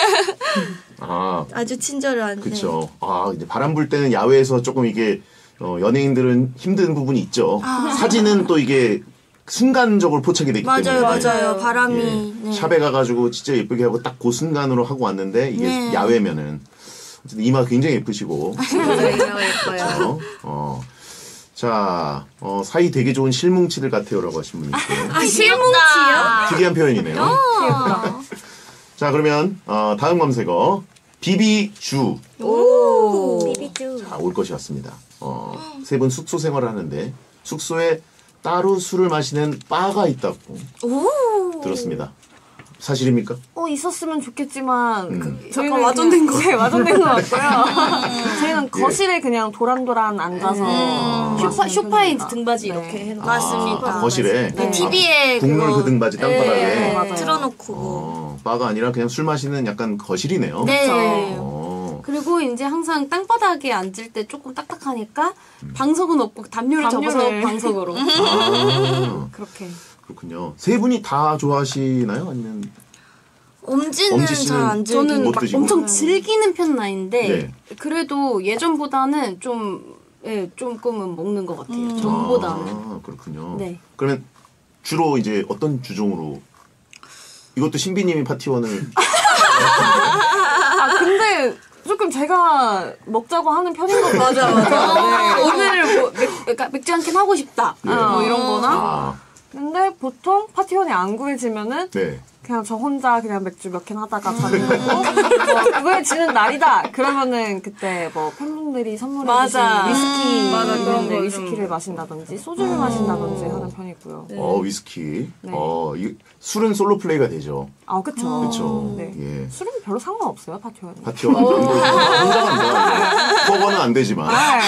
아, 아주 친절한. 그쵸. 아, 이제 바람 불 때는 야외에서 조금 이게, 어, 연예인들은 힘든 부분이 있죠. 사진은 또 이게 순간적으로 포착이 되기 네. 맞아요, 때문에. 맞아요. 바람이. 예, 네. 샵에 가가지고 진짜 예쁘게 하고 딱 그 순간으로 하고 왔는데 이게 네. 야외면은 어쨌든 이마 굉장히 예쁘시고 네, 예뻐요. 그렇죠? 어. 자, 어, 사이 되게 좋은 실뭉치들 같아요라고 하신 분이 있고 아, 실뭉치요? 특이한 표현이네요. 자, 그러면 어, 다음 검색어 비비주. 오. 비비주. 자, 올 것이 왔습니다. 어, 세 분 숙소 생활을 하는데 숙소에 따로 술을 마시는 바가 있다고 오. 들었습니다. 사실입니까? 어 있었으면 좋겠지만 음. 그, 잠깐 와전된 거. 네, 와전된 것 같고요. 저희는 거실에 그냥 도란도란 앉아서 음. 쇼파, 쇼파에 이제 등받이 네. 이렇게 해놓고. 맞습니다. 아, 거실에 네, 티비에 국물 그거 그 등받이 땅바닥에 네, 맞아요. 틀어놓고. 어, 바가 아니라 그냥 술 마시는 약간 거실이네요. 네. 어, 그리고 이제 항상 땅바닥에 앉을 때 조금 딱딱하니까 방석은 없고 담요를 접어서 담요를. 방석으로. 아, 그렇게 그렇군요. 세 분이 다 좋아하시나요? 아니면 엄지는 엄지 씨는 잘 안 저는 즐기고. 못 막 드시고? 엄청 즐기는 편은 아닌데 네. 그래도 예전보다는 좀 예, 조금은 먹는 것 같아요. 전보다는. 아, 그렇군요. 네. 그러면 주로 이제 어떤 주종으로 이것도 신비님이 파티원을 아 근데 조금 제가 먹자고 하는 편인 것 맞아, 같아요. 맞아. 네. 오늘 뭐 맥, 그러니까 맥주 한 캔 하고 싶다. 네. 뭐 이런 거나. 아, 근데 보통 파티원이 안 구해지면은 네. 그냥 저 혼자 그냥 맥주 몇 캔 하다가 자는 거고 뭐 구해지는 날이다 그러면은 그때 뭐 팬분들이 선물해 주신 맞아. 위스키 음, 맞아, 그런 있는데 거 위스키를 좀. 마신다든지 소주를 마신다든지 하는 편이고요. 어, 위스키. 네. 어, 이, 술은 솔로 플레이가 되죠. 아 그쵸. 그렇죠. 네. 예. 술은 별로 상관없어요 파티원은. 파티원 안 되고 혼자 간다. 커버는 안 되지만.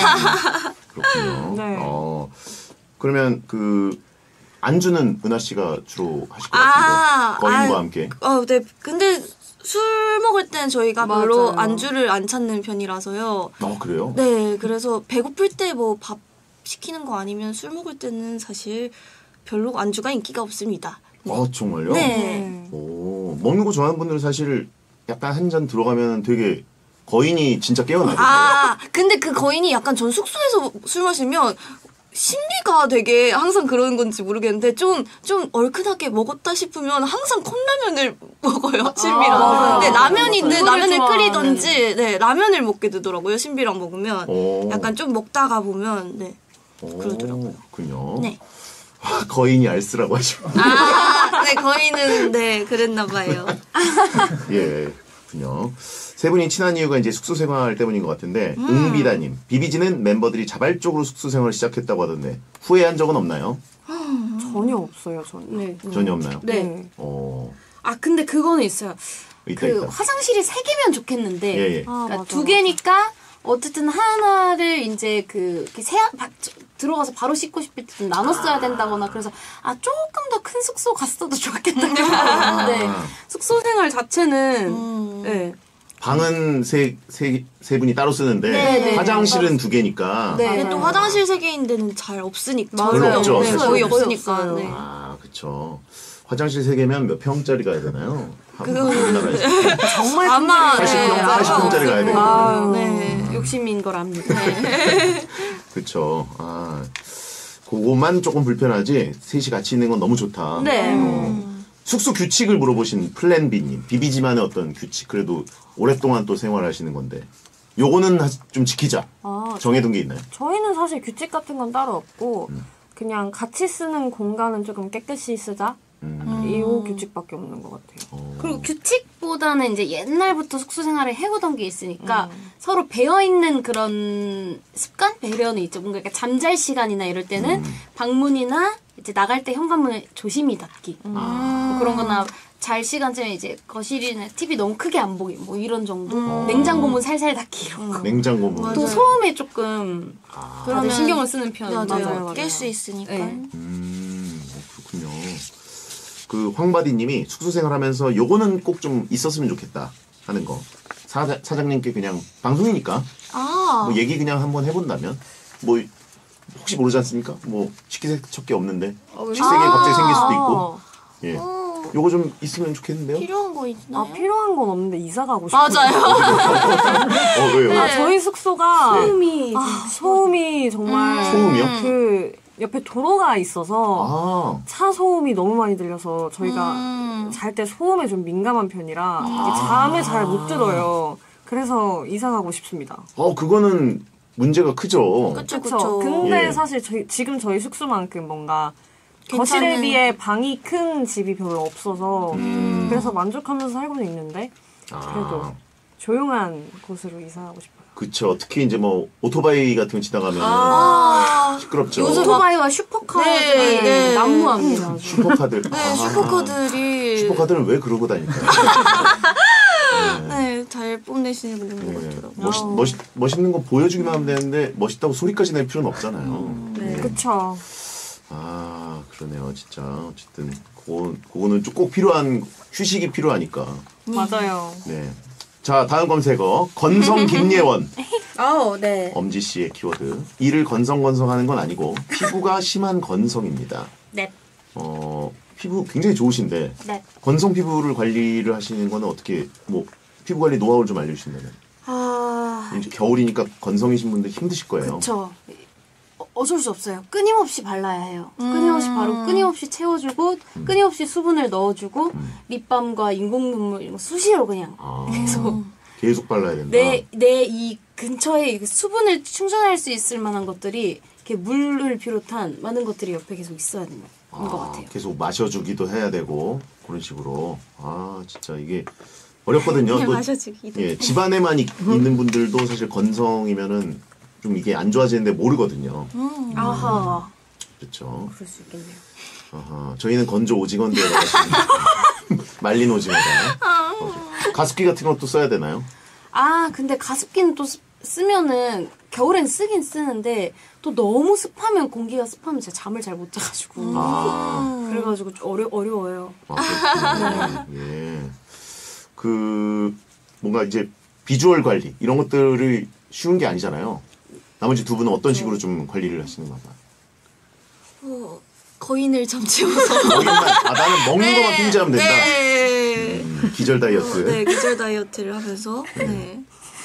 그렇군요. 네. 어, 그러면 그 안주는 은하 씨가 주로 하실 것 아, 같은데 거인과 아, 함께. 어, 네. 근데 술 먹을 땐 저희가 별로 맞아요. 안주를 안 찾는 편이라서요. 어, 그래요? 네, 그래서 배고플 때 뭐 밥 시키는 거 아니면 술 먹을 때는 사실 별로 안주가 인기가 없습니다. 어, 정말요? 네. 오, 먹는 거 좋아하는 분들은 사실 약간 한 잔 들어가면 되게 거인이 진짜 깨어나죠. 아, 근데 그 거인이 약간 전 숙소에서 술 마시면 심리가 되게 항상 그런 건지 모르겠는데 좀, 좀 얼큰하게 먹었다 싶으면 항상 컵라면을 먹어요, 신비랑. 맞아요. 네, 라면인데 맞아요. 라면을 그거를 끓이던지, 네, 라면을 먹게 되더라고요, 신비랑 먹으면. 오. 약간 좀 먹다가 보면, 네. 오, 그러더라고요. 그렇군요. 네. 아, 거인이 알쓰라고 하시고. 아, 네, 거인은, 네, 그랬나 봐요. 예, 그렇군요. 세 분이 친한 이유가 이제 숙소 생활 때문인 것 같은데, 응비다님, 비비지는 멤버들이 자발적으로 숙소 생활을 시작했다고 하던데, 후회한 적은 없나요? 전혀 없어요 저는. 네. 전혀 없나요? 네. 어, 아 근데 그거는 있어요. 있다, 그 있다. 화장실이 세 개면 좋겠는데 예, 예. 아, 그러니까 맞아, 두 맞아. 개니까 어쨌든 하나를 이제 그 이렇게 세 바, 들어가서 바로 씻고 싶을 때 좀 나눠 써야 된다거나 그래서 아 조금 더 큰 숙소 갔어도 좋겠다 생각하는데 숙소 생활 자체는 음. 네. 방은 세, 세, 세 분이 따로 쓰는데, 네, 네. 화장실은 두 개니까. 네. 근데 또 화장실 세 개인 데는 잘 없으니까. 맞아요. 별로 없죠, 네, 사실. 거의 거의 없으니까. 없어요. 네. 아, 그쵸. 화장실 세 개면 몇 평짜리 가야 되나요? 한- 그거- 우리나라에서. 정말 아마 팔십 평, 네, 팔십 평짜리 가야 되고. 아유, 네. 욕심인 걸 압니다. 그쵸. 아, 그 그것만 조금 불편하지 셋이 같이 있는 건 너무 좋다. 네. 어. 숙소 규칙을 물어보신 플랜 B님. 비비지만의 어떤 규칙. 그래도 오랫동안 또 생활하시는 건데. 요거는 하- 좀 지키자. 아, 정해둔 게 있나요? 저희는 사실 규칙 같은 건 따로 없고 그냥 같이 쓰는 공간은 조금 깨끗이 쓰자. 음. 이 규칙밖에 없는 것 같아요. 그리고 규칙보다는 이제 옛날부터 숙소 생활을 해오던 게 있으니까 서로 배어있는 그런 습관? 배려는 있죠. 뭔가 이렇게 잠잘 시간이나 이럴 때는 방문이나 이제 나갈 때 현관문을 조심히 닫기. 뭐 그런 거나 잘 시간쯤에 이제 거실이나 티비 너무 크게 안 보기. 뭐 이런 정도. 냉장고 문 살살 닫기 이런 거. 냉장고 문. 또 소음에 조금 다들 그러면- 신경을 쓰는 편. 맞아요. 깰 수 있으니까. 네. 음, 어, 그렇군요. 그 황바디님이 숙소 생활하면서 요거는 꼭 좀 있었으면 좋겠다 하는 거. 사자, 사장님께 그냥 방송이니까 아. 뭐 얘기 그냥 한번 해본다면 뭐 혹시 모르지 않습니까? 뭐 식기세척기 없는데 식세기 갑자기 생길 수도 있고. 예. 요거 좀 있으면 좋겠는데요? 필요한 거 있나요? 아, 필요한 건 없는데 이사 가고 싶어요. 맞아요. 어, 왜요? 아, 저희 숙소가 네. 소음이 아, 소음이 정말 소음이요? 그 옆에 도로가 있어서 아, 차 소음이 너무 많이 들려서 저희가 음. 잘 때 소음에 좀 민감한 편이라 이게 잠을 잘 못 들어요. 그래서 이사 가고 싶습니다. 어, 그거는 문제가 크죠. 그쵸, 그렇죠. 그쵸. 근데 예. 사실 저희, 지금 저희 숙소만큼 뭔가 괜찮은- 거실에 비해 방이 큰 집이 별로 없어서 음. 그래서 만족하면서 살고는 있는데 그래도 아, 조용한 곳으로 이사하고 싶어요. 그쵸. 특히 이제 뭐 오토바이 같은 거 지나가면 아. 시끄럽죠. 요즘 오토바이와 슈퍼카가 네, 네. 난무합니다. 슈퍼카들. 네, 아, 슈퍼카들이 슈퍼카들은 왜 그러고 다닐까요? 네, 잘 뽐내시는 분인 것 네. 같더라고요. 멋있, 멋있, 멋있는 거 보여주기만 하면 되는데 멋있다고 소리까지 낼 필요는 없잖아요. 네. 그쵸. 아, 그러네요. 진짜. 어쨌든 그거, 그거는 좀 꼭 필요한 휴식이 필요하니까. 맞아요. 네. 자, 다음 검색어. 건성 김예원. 아우, 네. 엄지 씨의 키워드. 이를 건성건성하는 건 아니고 피부가 심한 건성입니다. 네. 어, 피부 굉장히 좋으신데 네. 건성 피부를 관리를 하시는 거는 어떻게 뭐 피부 관리 노하우를 좀 알려주신다면. 아, 이제 겨울이니까 건성이신 분들 힘드실 거예요. 그쵸. 어, 어쩔 수 없어요. 끊임없이 발라야 해요. 끊임없이 바르고 끊임없이 채워주고 끊임없이 수분을 넣어주고 립밤과 인공 눈물 이런 거 수시로 그냥 아, 계속 계속 발라야 된다. 내 내 이 근처에 그 수분을 충전할 수 있을 만한 것들이 이렇게 물을 비롯한 많은 것들이 옆에 계속 있어야 되는 것 아, 같아요. 계속 마셔주기도 해야 되고 그런 식으로. 아, 진짜 이게 어렵거든요. 또 마셔주기도. 예, 집안에만 이- 있는 분들도 사실 건성이면은 좀 이게 안 좋아지는데 모르거든요. 아하, 그렇죠. 그럴 수 있겠네요. 아하, 저희는 건조 오징어인데 여러 가지 말린 오징어다. 어, 가습기 같은 것도 써야 되나요? 아, 근데 가습기는 또 쓰, 쓰면은 겨울엔 쓰긴 쓰는데 또 너무 습하면 공기가 습하면 제가 잠을 잘 못 자가지고 아, 그래가지고 좀 어려 어려워요. 아 그렇군요. 예. 그 뭔가 이제 비주얼 관리 이런 것들을 쉬운 게 아니잖아요. 나머지 두 분은 어떤 식으로 좀 관리를 하시는 건가요? 어, 거인을 점치워서. 거기만 아 나는 먹는 것만 통제하면 된다. 네. 음, 기절 다이어트. 네, 기절 다이어트를 하면서. 네.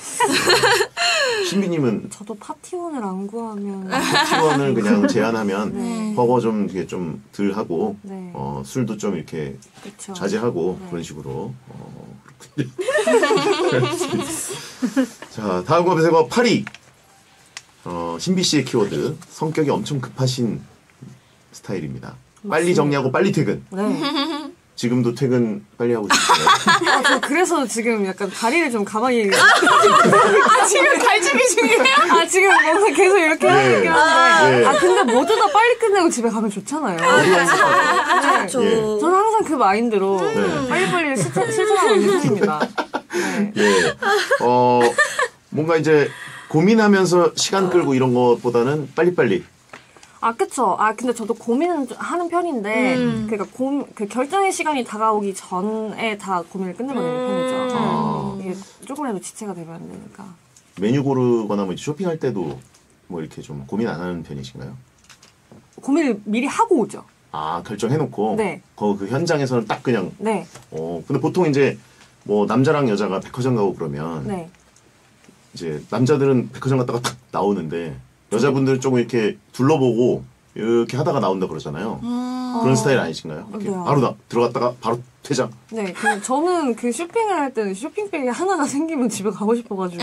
신비님은 저도 파티원을 안 구하면 티원을 그냥 제한하면 네. 허거 좀 이렇게 좀 덜 하고 네. 어, 술도 좀 이렇게 그쵸. 자제하고 네. 그런 식으로. 어, 그렇군요. 자, 다음 검색어 파리. 어, 신비 씨의 키워드. 성격이 엄청 급하신 스타일입니다. 빨리 정리하고 빨리 퇴근. 네. 지금도 퇴근 빨리 하고 싶어요. 아, 저 그래서 지금 약간 다리를 좀 가만히. 아, 지금 갈증이 중이에요? 아, 지금 뭔가 계속 이렇게 하고 예. 있긴 한데. 예. 아, 근데 모두 다 빨리 끝내고 집에 가면 좋잖아요. 네. 그렇죠. 예. 저는 항상 그 마인드로 네. 빨리빨리 실천, 실천하고 있는 편입니다. 네. 예. 어, 뭔가 이제 고민하면서 시간 끌고 이런 것보다는 빨리빨리. 아, 그쵸. 아, 근데 저도 고민은 좀 하는 편인데, 음. 그러니까 고, 그 결정의 시간이 다가오기 전에 다 고민을 끝내버리는 편이죠. 아. 이게 조금이라도 지체가 되면 안 되니까. 메뉴 고르거나 뭐 쇼핑할 때도 뭐 이렇게 좀 고민 안 하는 편이신가요? 고민을 미리 하고 오죠. 아, 결정해놓고. 네. 거, 그 현장에서는 딱 그냥. 네, 어, 근데 보통 이제 뭐 남자랑 여자가 백화점 가고 그러면. 네. 이제 남자들은 백화점 갔다가 탁 나오는데 여자분들은 조금 이렇게 둘러보고 이렇게 하다가 나온다 그러잖아요. 그런 스타일 아니신가요? 이렇게 네. 바로 나, 들어갔다가 바로 퇴장. 네, 그 저는 그 쇼핑을 할 때는 쇼핑백이 하나가 생기면 집에 가고 싶어가지고.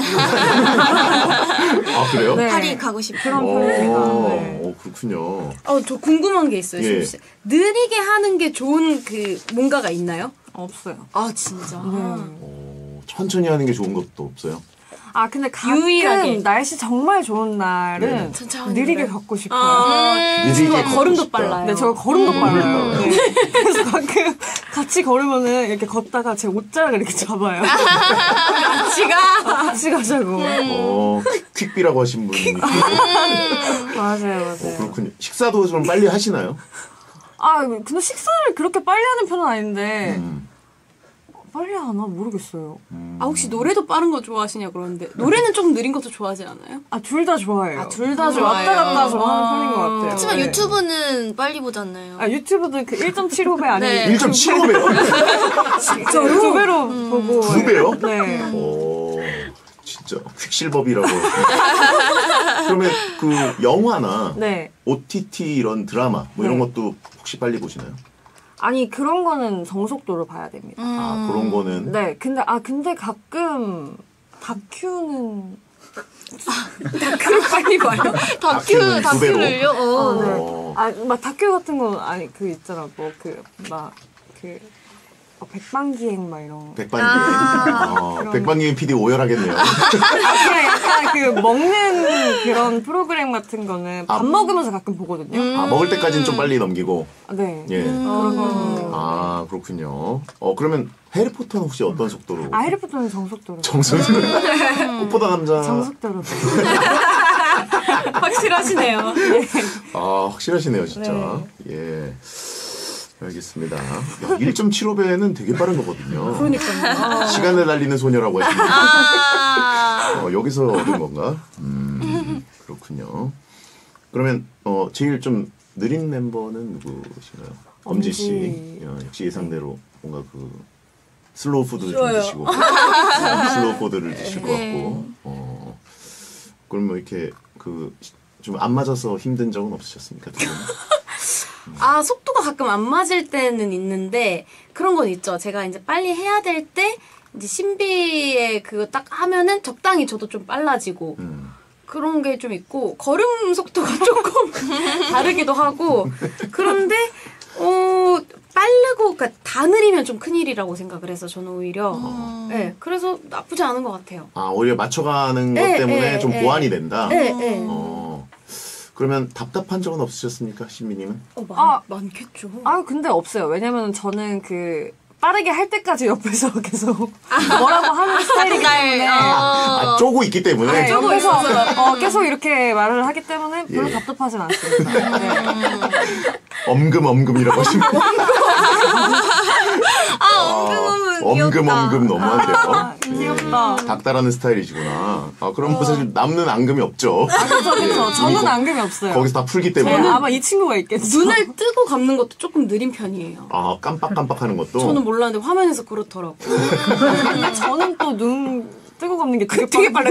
아 그래요? 네. 파리 가고 싶은. 그런 오, 편이에요. 네. 오, 그렇군요. 어, 저 궁금한 게 있어요, 예. 씨. 느리게 하는 게 좋은 그 뭔가가 있나요? 없어요. 아, 진짜. 오, 천천히 하는 게 좋은 것도 없어요? 아 근데 가끔 유일하게. 날씨 정말 좋은 날은 네네. 천천히 느리게 그래. 걷고 싶어요. 아, 느리게 친구가 걷고 걸음도 싶다. 빨라요. 네, 저 걸음도 음. 빨라요. 네. 그래서 가끔 같이 걸으면은 이렇게 걷다가 제 옷자락을 이렇게 잡아요. 같이가 같이 가자고. 어, 퀵- 퀵비라고 하신 분이. 맞아요, 맞아요. 어, 그렇군요. 식사도 좀 빨리 하시나요? 아 근데 식사를 그렇게 빨리 하는 편은 아닌데 음. 빨리 하나 모르겠어요. 아, 혹시 노래도 빠른 거 좋아하시냐 그러는데 노래는 좀 느린 것도 좋아하지 않아요? 아 둘 다 좋아해요. 아, 둘 다 왔다 좋아해요. 갔다 좋아하는 편인 것 같아요. 하지만 네. 유튜브는 빨리 보잖아요. 아 유튜브도 그 일 점 칠오 배 아니에요? 네. 일 점 칠오 배요? 진짜로? 두 배로 보고. 두 배요? 네. 오, 진짜 퀵실버비라고. 그러면 그 영화나 네. 오티티 이런 드라마 뭐 이런 네. 것도 혹시 빨리 보시나요? 아니 그런 거는 정속도로 봐야 됩니다. 아 그런 거는 네. 근데 아 근데 가끔 다큐는 다큐를 빨리 봐요? 다큐는 다큐, 두 배로? 다큐를요? 어. 네. 어. 아 막 다큐 같은 거 아니 그 있잖아 뭐 그 막 그 백방기행 막 이런. 백반기행. 아. 어, 백반기행 피디 오열하겠네요. 아, 그냥 약간 그 먹는 그런 프로그램 같은 거는 밥 아. 먹으면서 가끔 보거든요. 아 먹을 때까지는 좀 빨리 넘기고. 네. 예. 그런 거. 아 그렇군요. 어 그러면 해리포터는 혹시 어떤 속도로? 아 해리포터는 정속도로. 정석으로. 꽃보다 남자. 정속도로. 확실하시네요. 아 확실하시네요 진짜. 예. 알겠습니다. 일 점 칠오 배는 되게 빠른 거거든요. 그러니까요. 시간을 달리는 소녀라고 하시는 아. 어, 여기서 얻은 건가? 음, 그렇군요. 그러면 어, 제일 좀 느린 멤버는 누구신가요? 엄지 씨. 엄지. 어, 역시 예상대로 뭔가 그 슬로우 푸드를 좀 좋아요. 드시고 어, 슬로우 푸드를 드실 것 네. 같고. 어, 그럼 뭐 이렇게 그 좀 안 맞아서 힘든 적은 없으셨습니까? 두 분은? 아, 속도가 가끔 안 맞을 때는 있는데 그런 건 있죠. 제가 이제 빨리 해야 될 때 이제 신비의 그거 딱 하면은 적당히 저도 좀 빨라지고 음. 그런 게 좀 있고 걸음 속도가 조금 다르기도 하고 그런데 어 빠르고 그러니까 다 느리면 좀 큰일이라고 생각을 해서 저는 오히려 음. 네, 그래서 나쁘지 않은 것 같아요. 아 오히려 맞춰가는 것 네, 때문에 네, 좀 네. 보완이 된다. 네, 네. 어, 그러면 답답한 적은 없으셨습니까, 신비님은? 어, 많, 아. 많겠죠. 아 근데 없어요. 왜냐면 저는 그 빠르게 할 때까지 옆에서 계속 뭐라고 하는 스타일이기 때문에. 아, 어. 쪼고 있기 때문에. 네, 옆에서 어, 계속 이렇게 말을 하기 때문에 별로 예. 답답하진 않습니다. 네. 엄금 엄금이라고 하시면 아, 엄금은 엄금 귀엽다. 엄금 너무한데요. 귀엽다. 닥달하는 스타일이시구나. 아 그럼 뭐 사실 남는 앙금이 없죠. 그렇죠, 그렇죠. 예, 저는 이미 거- 앙금이 없어요. 거기서 다 풀기 네, 때문에. 아마 이 친구가 있겠죠. 눈을 뜨고 감는 것도 조금 느린 편이에요. 아 깜빡깜빡하는 것도. 저는 몰랐는데 화면에서 그렇더라고. 근데 저는 또 눈 뜨고 감는 게 되게, 되게 빨라요.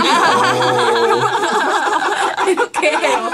어, 이렇게 해요.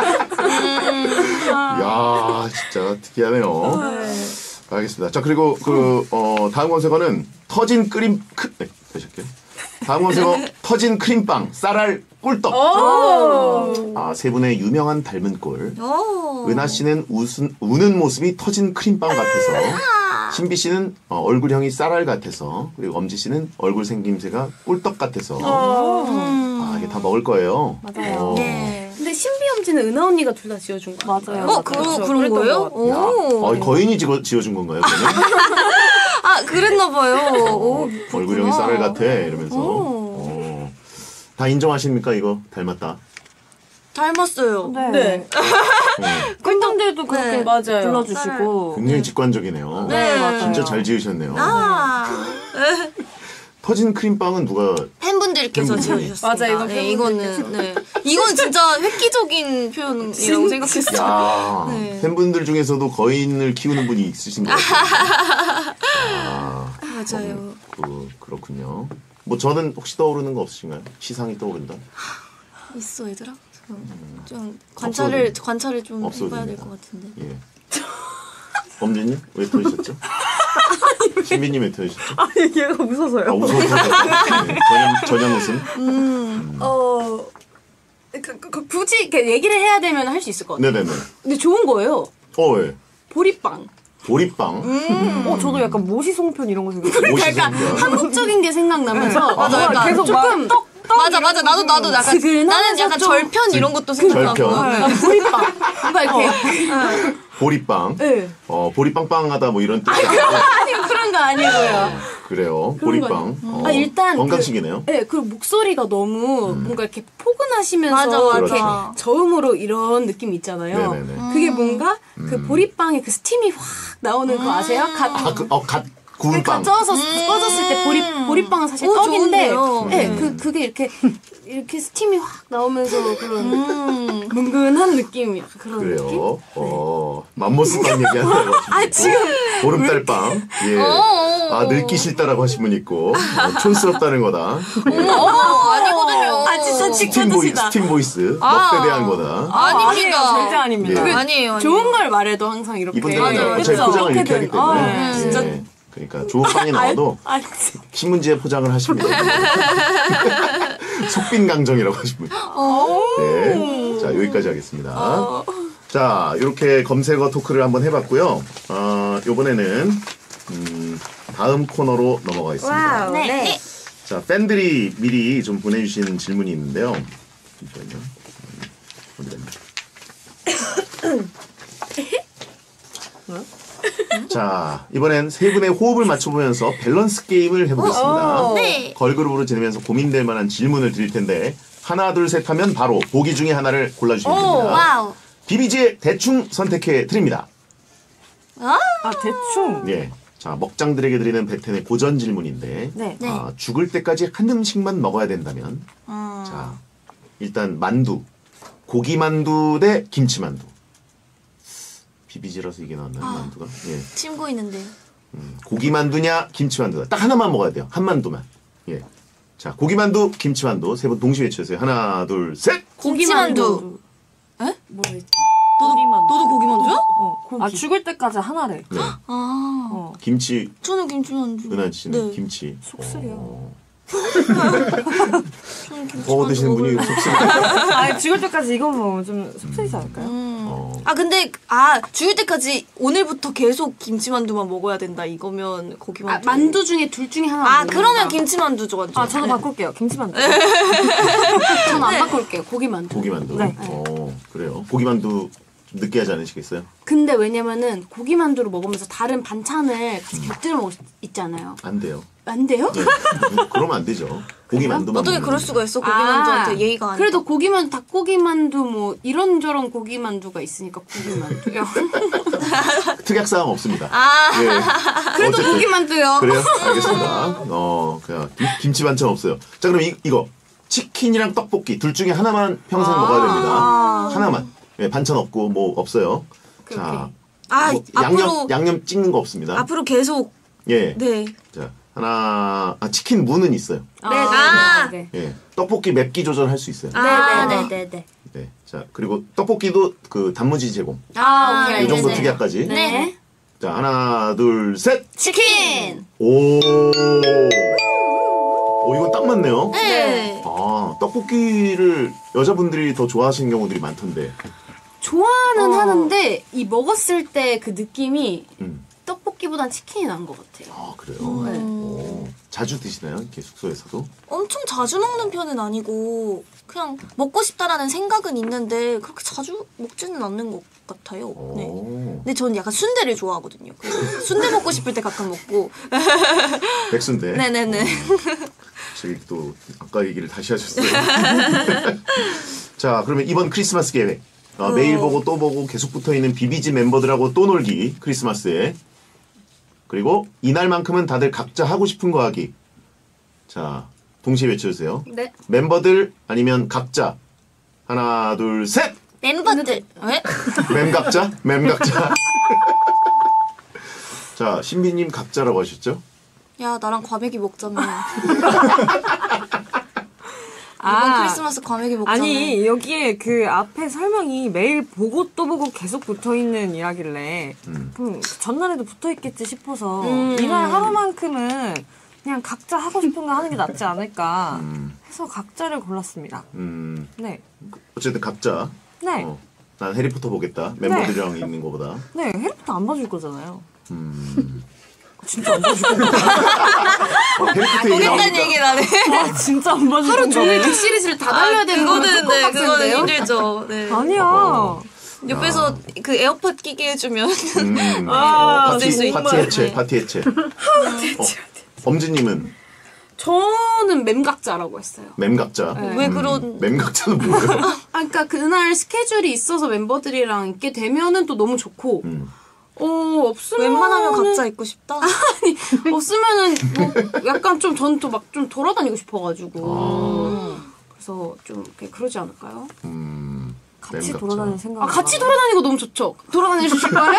야 진짜 특이하네요. 알겠습니다. 자 그리고 그 어, 다음 검색어는 터진 크림 크 네, 다시 할게요. 다음 검색어 터진 크림빵 쌀알 꿀떡. 아 세 분의 유명한 닮은 꼴. 오. 은하 씨는 웃은, 우는 모습이 터진 크림빵 같아서, 신비 씨는 어, 얼굴형이 쌀알 같아서, 그리고 엄지 씨는 얼굴 생김새가 꿀떡 같아서. 아 이게 다 먹을 거예요. 맞아요. 어. 네. 근데 신비 엄지는 은하 언니가 둘 다 지어준 거 맞아요. 어, 그런, 그렇죠. 그런 그랬던 거예요? 것 야, 오. 어, 거인이 지어, 지어준 건가요? 그러면? 아, 그랬나봐요. 오, 얼굴형이 그렇구나. 쌀알 같아 이러면서. 오. 어. 다 인정하십니까 이거 닮았다. 닮았어요. 네. 네. 어. 꿀떡들도 그렇게 네, 맞아요. 불러주시고. 굉장히 직관적이네요. 네, 맞아요. 진짜 잘 지으셨네요. 아, 터진 크림빵은 누가 팬분들께서 팬분들이. 지어주셨습니다. 맞아, 이건 네, 이거는, 네. 이건 진짜 획기적인 표현이라고 생각했어요. 야 네. 팬분들 중에서도 거인을 키우는 분이 있으신 것 같아요. 아, 맞아요. 그, 그렇군요. 뭐 저는 혹시 떠오르는 거 없으신가요? 시상이 떠오른다. 있어, 얘들아? 좀 관찰을 없어도- 관찰을 좀 없어도 해봐야 될 됩니다. 것 같은데. 예. 범진님 왜 터지셨죠? 신비님 왜 터지셨죠? 아니 얘가 웃어서요. 아 웃어서 네. 전혀 전혀 웃음. 어, 그, 그, 그 굳이 이렇게 얘기를 해야 되면 할 수 있을 것 같아요. 네네네. 근데 좋은 거예요. 어 예. 보리빵. 보리빵. 어 저도 약간 모시송편 이런 거 생각해요. 옷이 약간 생겨. 한국적인 게 생각나면서 맞아, 약간 계속 조금 막 떡, 맞아 맞아 나도 나도 약간 스근하면서 나는 약간 좀- 절편 이런 것도 생각하고. 절편. 네. 아, 보리빵. 뭔가 이렇게. 보리빵. 네. 어 보리빵빵하다 뭐 이런 뜻이 아니고 아니 그런 거 아니고요. 그래요. 그런 보리빵. 거 어, 아 일단 건강식이네요. 그, 네, 그리고 목소리가 너무 뭔가 이렇게 포근하시면서 맞아, 맞아. 이렇게 그렇죠. 저음으로 이런 느낌 있잖아요. 네네네. 그게 뭔가 그 보리빵에 그 스팀이 확 나오는 거 아세요? 갓, 아, 그, 어, 갓 구운 빵. 갓 쪄서 꺼졌을 때 보리 보리빵은 사실 오, 떡인데, 좋은데요. 네, 음. 그 그게 이렇게 이렇게 스팀이 확 나오면서 그런 음. 뭉근한 느낌, 그런 느낌. 그래요. 어, 맘모스빵 얘기하는 거. 아 지금 보름달빵. 예. 어. 아, 늙기 싫다라고 하신 분 있고, 어, 촌스럽다는 거다. 예. 어, 아니거든요. 아 진짜 스팀 보이, 직관드시다. 스팀 보이스. 아. 먹대 대한 거다. 아닙니다. 절대 아닙니다. 예. 아니에요. 좋은 걸 말해도 항상 이렇게. 이분들은 맞아요. 어차피 그쵸? 포장을 이렇게 하기 어떻게든. 때문에. 아, 네. 진짜. 예. 그러니까 좋은 빵이 나와도 아, 신문지에 포장을 하시면 돼요. 속빈 강정이라고 하시면 네. 자, 여기까지 하겠습니다. 자, 이렇게 검색어 토크를 한번 해봤고요. 어, 이번에는 음, 다음 코너로 넘어가겠습니다. 네. 네. 자, 팬들이 미리 좀 보내주신 질문이 있는데요. 잠시만요. 음, 어디 갔나? 자, 이번엔 세 분의 호흡을 맞춰보면서 밸런스 게임을 해보겠습니다. 네. 걸그룹으로 지내면서 고민될 만한 질문을 드릴 텐데 하나, 둘, 셋 하면 바로 보기 중에 하나를 골라주시면 오, 됩니다. 와우. 비비지의 대충 선택해 드립니다. 아? 아 대충. 예. 자, 먹장들에게 드리는 베텐의 고전 질문인데 네. 네. 아, 죽을 때까지 한 음식만 먹어야 된다면 음. 자, 일단 만두. 고기 만두 대 김치 만두. 비비지라서 이게 나왔나요, 만두가? 예. 침 고이는데요. 음, 고기 만두냐, 김치 만두냐. 딱 하나만 먹어야 돼요. 한 만두만. 예. 자, 고기 만두, 김치 만두. 세 분 동시에 외쳐주세요. 하나, 둘, 셋! 김치만두. 뭐였지? 너도 너도 고기 만두야? 어, 아 죽을 때까지 하나래. 네. 아, 어. 김치, 저는 김치만두. 은하 씨는 네. 김치. 속쓰려. 어, 저는 김치만두 버거 드시는 분이 먹을래요. 속쓰려. 아 죽을 때까지 이거 먹으면 좀 속쓰리지 않을까요? 음. 어. 아 근데 아 죽을 때까지 오늘부터 계속 김치만두만 먹어야 된다 이거면 고기 아, 만두. 만두 중에 둘 중에 하나. 아 먹는다. 그러면 김치만두죠. 완전. 아 저도 네. 바꿀게요. 김치만두. 저는 안 바꿀게요. 고기 만두. 고기 만두. 네. 어, 그래요. 고기 만두 좀 느끼하지 않으시겠어요? 근데 왜냐면은 고기 만두를 먹으면서 다른 반찬을 같이 곁들여 먹을 수 있잖아요. 안 돼요. 안 돼요? 네. 그러면 안 되죠. 고기 만두만. 어떻게 먹는 그럴 거죠. 수가 있어? 고기 만두한테 예의가 아니야. 그래도 고기 만두, 닭고기 만두 뭐 이런저런 고기 만두가 있으니까 고기 만두요. 특약사항 없습니다. 아. 예. 그래도 어쨌든. 고기 만두요. 그래요? 알겠습니다. 어, 그냥 김, 김치 반찬 없어요. 자, 그럼 이, 이거 치킨이랑 떡볶이 둘 중에 하나만 평생 먹어야 됩니다. 하나만. 예, 반찬 없고 뭐 없어요. 자, 아 뭐 앞으로 양념 양념 찍는 거 없습니다. 앞으로 계속 예. 네. 자, 하나 아 치킨 무는 있어요. 아. 네. 예. 떡볶이 맵기 조절할 수 있어요. 아, 네네네네. 네. 자, 그리고 떡볶이도 그 단무지 제공. 아, 오케이. 이 정도 네네. 특약까지. 네. 자, 하나, 둘, 셋. 치킨. 오. 오, 이거 딱 맞네요. 네. 아, 떡볶이를 여자분들이 더 좋아하시는 경우들이 많던데. 좋아는 하는데 이 먹었을 때 그 느낌이 음. 떡볶이보단 치킨이 난 것 같아요. 아, 그래요? 네. 오. 자주 드시나요? 이렇게 숙소에서도? 엄청 자주 먹는 편은 아니고 그냥 먹고 싶다라는 생각은 있는데 그렇게 자주 먹지는 않는 것 같아요. 네. 오. 근데 저는 약간 순대를 좋아하거든요. 그래서 순대 먹고 싶을 때 가끔 먹고. 백순대. 네네네. 저기 또 아까 얘기를 다시 하셨어요. 자, 그러면 이번 크리스마스 계획. 어, 매일 보고 또 보고 계속 붙어있는 비비지 멤버들하고 또 놀기. 크리스마스에. 그리고 이날만큼은 다들 각자 하고 싶은 거 하기. 자, 동시에 외쳐주세요. 네. 멤버들 아니면 각자. 하나, 둘, 셋! 멤버들. 왜? 멤각자? 멤각자. 자, 신비님 각자라고 하셨죠? 야 나랑 과메기 먹자며. 이번 크리스마스 과메기 먹자면. 아니 여기에 그 앞에 설명이 매일 보고 또 보고 계속 붙어있는 이라길래 음. 그럼 전날에도 붙어있겠지 싶어서 음. 이날 하루만큼은 그냥 각자 하고 싶은 거 하는 게 낫지 않을까 음. 해서 각자를 골랐습니다. 음. 네. 어쨌든 각자. 네. 어, 난 해리포터 보겠다. 멤버들이랑 있는 거보다. 네, 해리포터 안 봐줄 거잖아요. 음. 진짜 안 봐줄 건가? 어, 해리포터 얘기 보겠다는 나오니까. 얘기 나네. 아, 진짜 안 봐줄 하루 건가? 종일 그 시리즈를 다 달려야 되는 건 그거는, 조금 네, 그거는 빡센데요? 힘들죠. 네. 아니야. 어허. 옆에서 그 에어팟 끼게 해주면. 음. 아, 파티, 수 있- 파티 해체, 네. 파티 해체. 어, 엄지님은 저는 mem각자라고 했어요. mem각자. 왜 그런. mem각자는 뭐예요? 아, 그러니까 그날 스케줄이 있어서 멤버들이랑 있게 되면은 또 너무 좋고, 음. 어, 없으면. 웬만하면 각자 있고 싶다. 아니, 없으면은 뭐 약간 좀 전 또 막 좀 돌아다니고 싶어가지고. 그래서 좀 이렇게 그러지 않을까요? 음. 같이 mem각자. 돌아다니는 생각. 아, 같이 돌아다니고 너무 좋죠? 돌아다니실 거예요?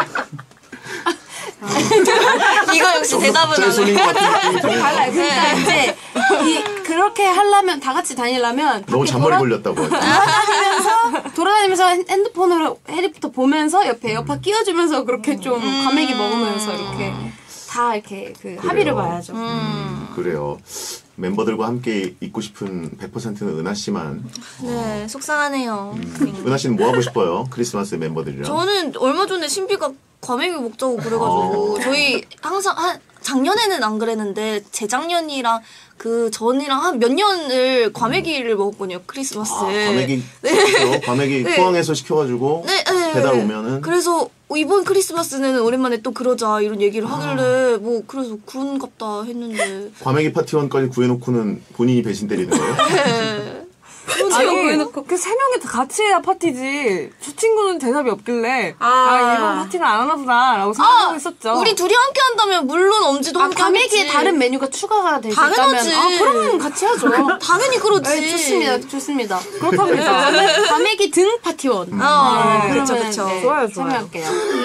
이거 역시 대답은 짤 안 쏠린 해. 것 같은 느낌이 들어요. 달라요. 그러니까 이제, 이, 그렇게 하려면, 다 같이 다니려면. 너무 밖에 잔머리 돌아- 걸렸다고. 돌아다니면서, 돌아다니면서 핸드폰으로 해리포터 보면서 옆에 에어팟 끼워주면서 그렇게 좀 과메기 먹으면서 이렇게 다 이렇게 그 합의를 봐야죠. 음, 그래요. 멤버들과 함께 있고 싶은 백 퍼센트는 은하 씨만. 네, 속상하네요. 은하 씨는 뭐 하고 싶어요? 크리스마스 멤버들이랑. 저는 얼마 전에 신비가 과메기 먹자고 그래가지고 저희 항상 한 작년에는 안 그랬는데 재작년이랑 그 전이랑 한 몇 년을 과메기를 먹었거든요 크리스마스. 아, 과메기 시켰죠? 과메기 네. 포항에서 시켜가지고 네, 네. 배달 오면은 그래서 이번 크리스마스는 오랜만에 또 그러자 이런 얘기를 하길래 뭐 그래서 그런갑다 했는데. 과메기 파티원까지 구해놓고는 본인이 배신 때리는 거예요? 네. 아니, 그 세 명이 다 같이 해야 파티지. 저 친구는 대답이 없길래 아, 아. 이번 파티는 안 하나 보다라고 생각하고 있었죠. 우리 둘이 함께 한다면 물론 엄지도 아, 함께 과메기에 하겠지. 다른 메뉴가 추가가 될 수 있다면. 당연하지. 아, 그러면 같이 하죠. 당연히 그렇지. 네, 좋습니다. 좋습니다. 그렇답니다. 저는 과메기 등 파티원. 아, 네, 그렇죠, 그러면, 그렇죠. 네, 좋아요, 좋아요. 참여할게요.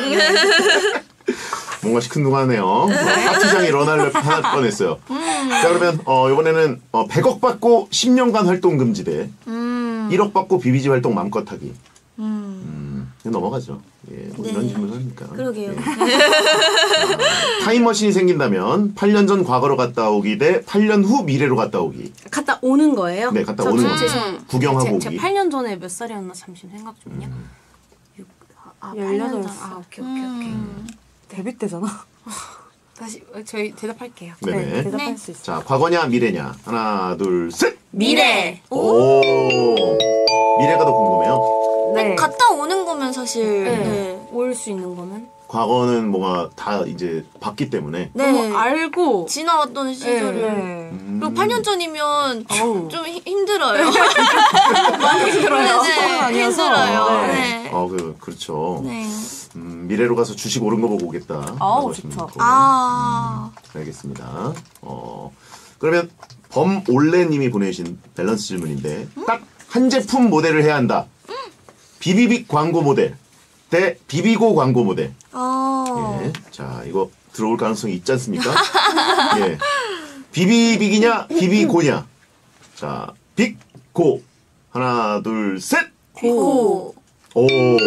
뭔가 시큰둥하네요. 파티장이 런할 하나 꺼냈어요. 자, 그러면 어, 이번에는 어, 백억 받고 십 년간 활동 금지대, 음. 일억 받고 비비지 활동 맘껏 하기. 음. 음, 그냥 넘어가죠. 예, 뭐 네. 이런 질문을 하니까. 그러게요. 예. 타임머신이 생긴다면 팔 년 전 과거로 갔다 오기 대 팔 년 후 미래로 갔다 오기. 갔다 오는 거예요? 네, 갔다 저 오는 저- 거죠. 죄송- 구경하고 제, 오기. 제가 팔 년 전에 몇 살이었나 잠시 생각 중이요. 육- 아, 팔 년 열여덟 전. 살. 아, 오케이, 오케이, 오케이. 음. 데뷔 때잖아. 다시 어, 저희 대답할게요. 네네. 네, 대답할 네. 수 있어. 자, 과거냐 미래냐. 하나, 둘, 셋. 미래. 오. 미래가 더 궁금해요. 네. 갔다 오는 거면 사실. 네. 네. 올 수 있는 거는? 과거는 뭐가 다 이제 봤기 때문에. 네. 너무 알고 지나왔던 시절을. 네. 음. 그리고 팔 년 전이면 어우. 좀 힘- 힘들어요. 많이 힘들어요. 네, 네. 아니어서. 힘들어요. 네. 네. 어, 그, 그렇죠. 네. 음, 미래로 가서 주식 오른 거 보고 오겠다. 아우, 말씀하시는 좋죠. 거. 아. 알겠습니다. 어, 그러면 범올레님이 보내주신 밸런스 질문인데 딱 한 제품 모델을 해야 한다. 비비빅 광고 모델 대 비비고 광고 모델. 아. 예. 자, 이거 들어올 가능성이 있지 않습니까? 예. 비비빅이냐 비비고냐. 자, 빅고 하나 둘 셋. 고. 오.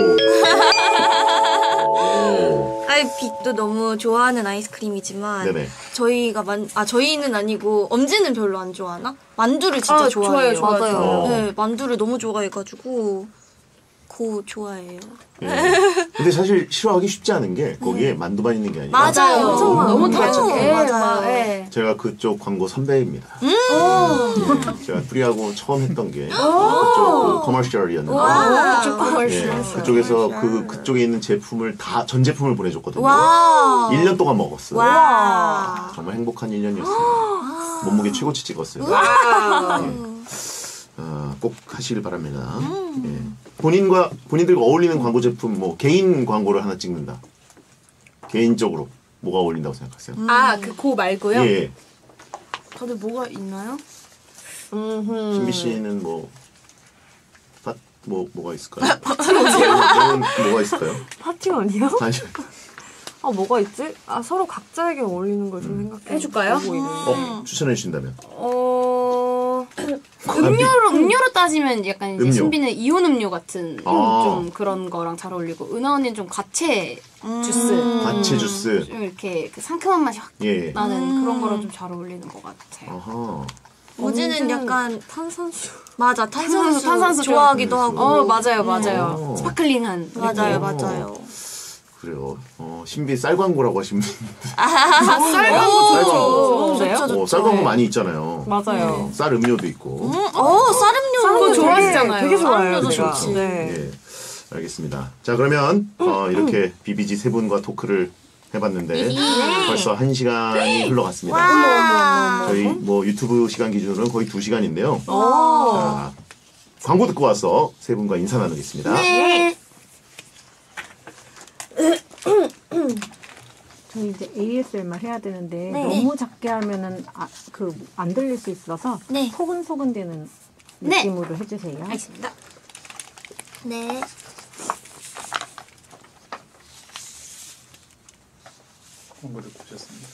오. 아이 빅도 너무 좋아하는 아이스크림이지만 네네. 저희가 만 아 저희는 아니고 엄지는 별로 안 좋아하나? 만두를 진짜 아, 좋아해요. 좋아요, 좋아요. 맞아요. 어. 네, 만두를 너무 좋아해가지고 고 좋아해요. 예. 근데 사실 싫어하기 쉽지 않은 게 거기에 만두만 있는 게 아니라 맞아요. 엄청 많아요. 너무 음, 다양해. 맞아요. 맞아요. 네. 제가 그쪽 광고 선배입니다. 음. 예, 제가 프리하고 처음 했던 게 그쪽 그 커머셜이었는데 와. 예, 그쪽에서 그 그쪽에 있는 제품을 다 전 제품을 보내줬거든요. 와. 일 년 동안 먹었어요. 와. 정말 행복한 일 년이었어요. 몸무게 최고치 찍었어요. 예. 어, 꼭 하시길 바랍니다. 음. 예. 본인과 본인들과 어울리는 광고 제품 뭐 개인 광고를 하나 찍는다. 개인적으로 뭐가 어울린다고 생각하세요? 아, 그 고 말고요? 예. 다들 뭐가 있나요? 신비 씨는 뭐, 파, 뭐, 뭐가 있을까요? 파티원 뭐가 있을까요? 파티원이요? 아니, 아, 뭐가 있지? 아, 서로 각자에게 어울리는 걸 좀 생각해. 해줄까요? 보고 있는데. 어, 추천해 주신다면. 어, 음료로 음료로 따지면 약간 이제 음료. 신비는 이온 음료 같은 아. 좀 그런 거랑 잘 어울리고 은하 언니는 좀 과채 주스 과채 주스. 좀 이렇게 그 상큼한 맛이 확 예. 나는 그런 거랑 좀 잘 어울리는 것 같아요. 아하. 오지는 약간 탄산수. 맞아 탄산수, 탄산수 좋아하기도 탄산수. 하고 어 맞아요 맞아요 오. 스파클링한 맞아요 어. 맞아요. 그래요. 어, 신비 쌀 광고라고 하시면 쌀 광고 쌀 광고. 좋은데요? 좋죠, 좋죠. 어, 쌀 광고 많이 있잖아요. 맞아요. 쌀 음료도 있고. 어 쌀음료 그거 되게- 좋아하시잖아요. 되게 좋아해요. 쌀음료도 제가. 좋지. 네. 예. 알겠습니다. 자, 그러면 어, 이렇게 비비지 세 분과 토크를 해봤는데 벌써 한 시간이 흘러갔습니다. 와. 저희 뭐 유튜브 시간 기준으로는 거의 두 시간인데요. 오. 자, 광고 듣고 와서 세 분과 인사 나누겠습니다. 네. 저희 이제 에이에스엠알 해야 되는데 네. 너무 작게 하면은 아, 그 안 들릴 수 있어서 네. 소근소근대는 네. 느낌으로 해주세요. 알겠습니다. 네. 광고 듣고 오셨습니다.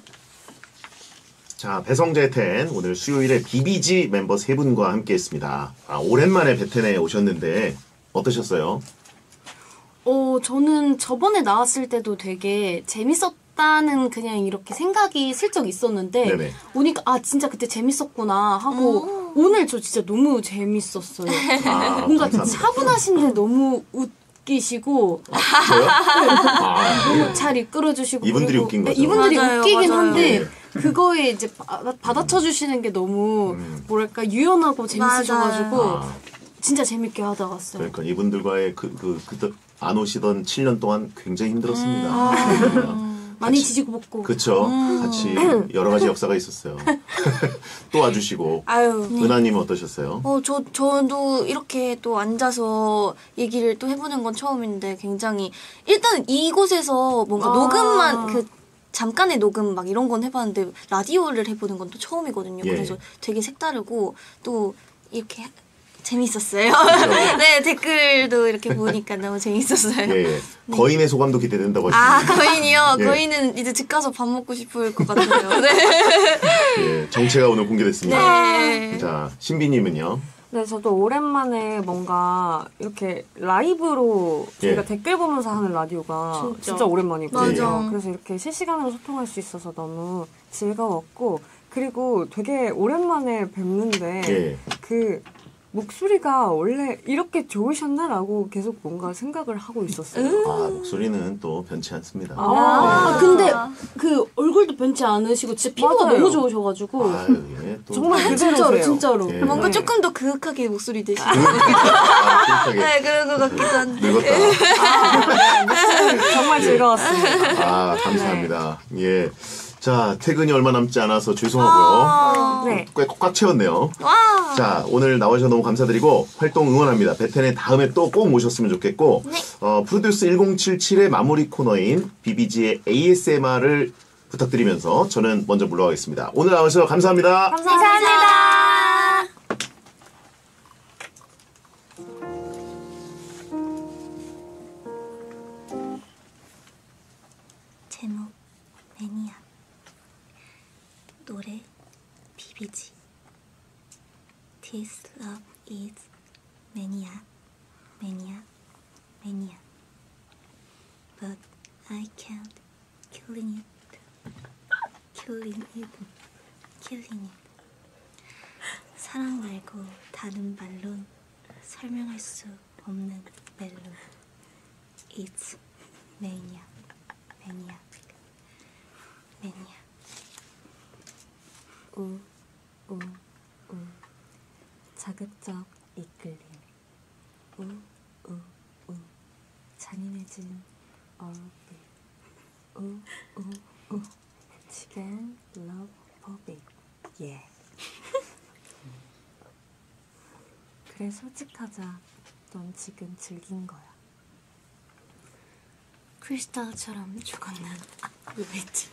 자, 배성재 텐 오늘 수요일에 비비지 멤버 세 분과 함께했습니다. 아, 오랜만에 베텐에 오셨는데 어떠셨어요? 어, 저는 저번에 나왔을 때도 되게 재밌었다는 그냥 이렇게 생각이 슬쩍 있었는데 네네. 오니까 아 진짜 그때 재밌었구나 하고 오늘 저 진짜 너무 재밌었어요. 아, 뭔가 감사합니다. 차분하신데 너무 웃기시고 저요? 아, 너무 잘 이끌어주시고 이분들이 그리고- 웃긴 네, 거죠. 이분들이 맞아요, 웃기긴 맞아요. 한데 네. 그거에 이제 받아, 받아쳐 주시는 게 너무 음. 뭐랄까 유연하고 재밌으셔가지고 아, 진짜 재밌게 하다 왔어요. 그러니까 이분들과의 그, 그, 그때 안 오시던 칠 년 동안 굉장히 힘들었습니다. 많이 같이- 지지고 볶고 그쵸. 같이 여러 가지 역사가 있었어요. 또 와주시고. 아유. 은하님은 어떠셨어요? 어, 저, 저도 이렇게 또 앉아서 얘기를 또 해보는 건 처음인데 굉장히, 일단 이곳에서 뭔가 아. 녹음만, 그, 잠깐의 녹음 막 이런 건 해봤는데, 라디오를 해보는 건 또 처음이거든요. 예. 그래서 되게 색다르고, 또, 이렇게 재밌었어요. 네, 댓글도 이렇게 보니까 너무 재밌었어요. 예, 예. 거인의 소감도 기대된다고 아, 하시네요. 거인이요? 예. 거인은 이제 집 가서 밥 먹고 싶을 것 같아요. 네. 예, 정체가 오늘 공개됐습니다. 네. 자, 신비님은요? 네, 저도 오랜만에 뭔가 이렇게 라이브로 저희가 예. 댓글 보면서 하는 라디오가 진짜. 진짜, 오랜만이거든요. 맞아. 그래서 이렇게 실시간으로 소통할 수 있어서 너무 즐거웠고, 그리고 되게 오랜만에 뵙는데 예. 그 목소리가 원래 이렇게 좋으셨나라고 계속 뭔가 생각을 하고 있었어요. 아, 목소리는 또 변치 않습니다. 아, 예. 근데 그 얼굴도 변치 않으시고 진짜 피부가 맞아요. 너무 좋으셔가지고 아유, 예, 또. 정말 예. 그대로세요. 진짜로 진짜로 예. 뭔가 네. 조금 더 그윽하게 목소리 내시고. 아, 그렇게 네, 그런 것 같기도 한데. 늙었다. 정말 즐거웠습니다. 아, 감사합니다. 예. 자, 퇴근이 얼마 남지 않아서 죄송하고요. 네. 꽤 꽉 채웠네요. 와. 자, 오늘 나와주셔서 너무 감사드리고 활동 응원합니다. 베텐에 다음에 또 꼭 모셨으면 좋겠고 네. 어, 프로듀스 천칠십칠의 마무리 코너인 비비지의 에이에스엠알을 부탁드리면서 저는 먼저 물러가겠습니다. 오늘 나와주셔서 감사합니다. 감사합니다. 제목 매니아 노래 비비지 This love is mania mania mania but I can't killing it killing it killing it 사랑 말고 다른 말론 설명할 수 없는 멜론 It's mania mania mania 우, 우, 우. 자극적 이끌림. 우, 우, 우. 잔인해진 얼굴. 우, 우, 우. 지겐 러브 포빅. 예. 그래, 솔직하자. 넌 지금 즐긴 거야. 크리스탈처럼 죽었는 루이지.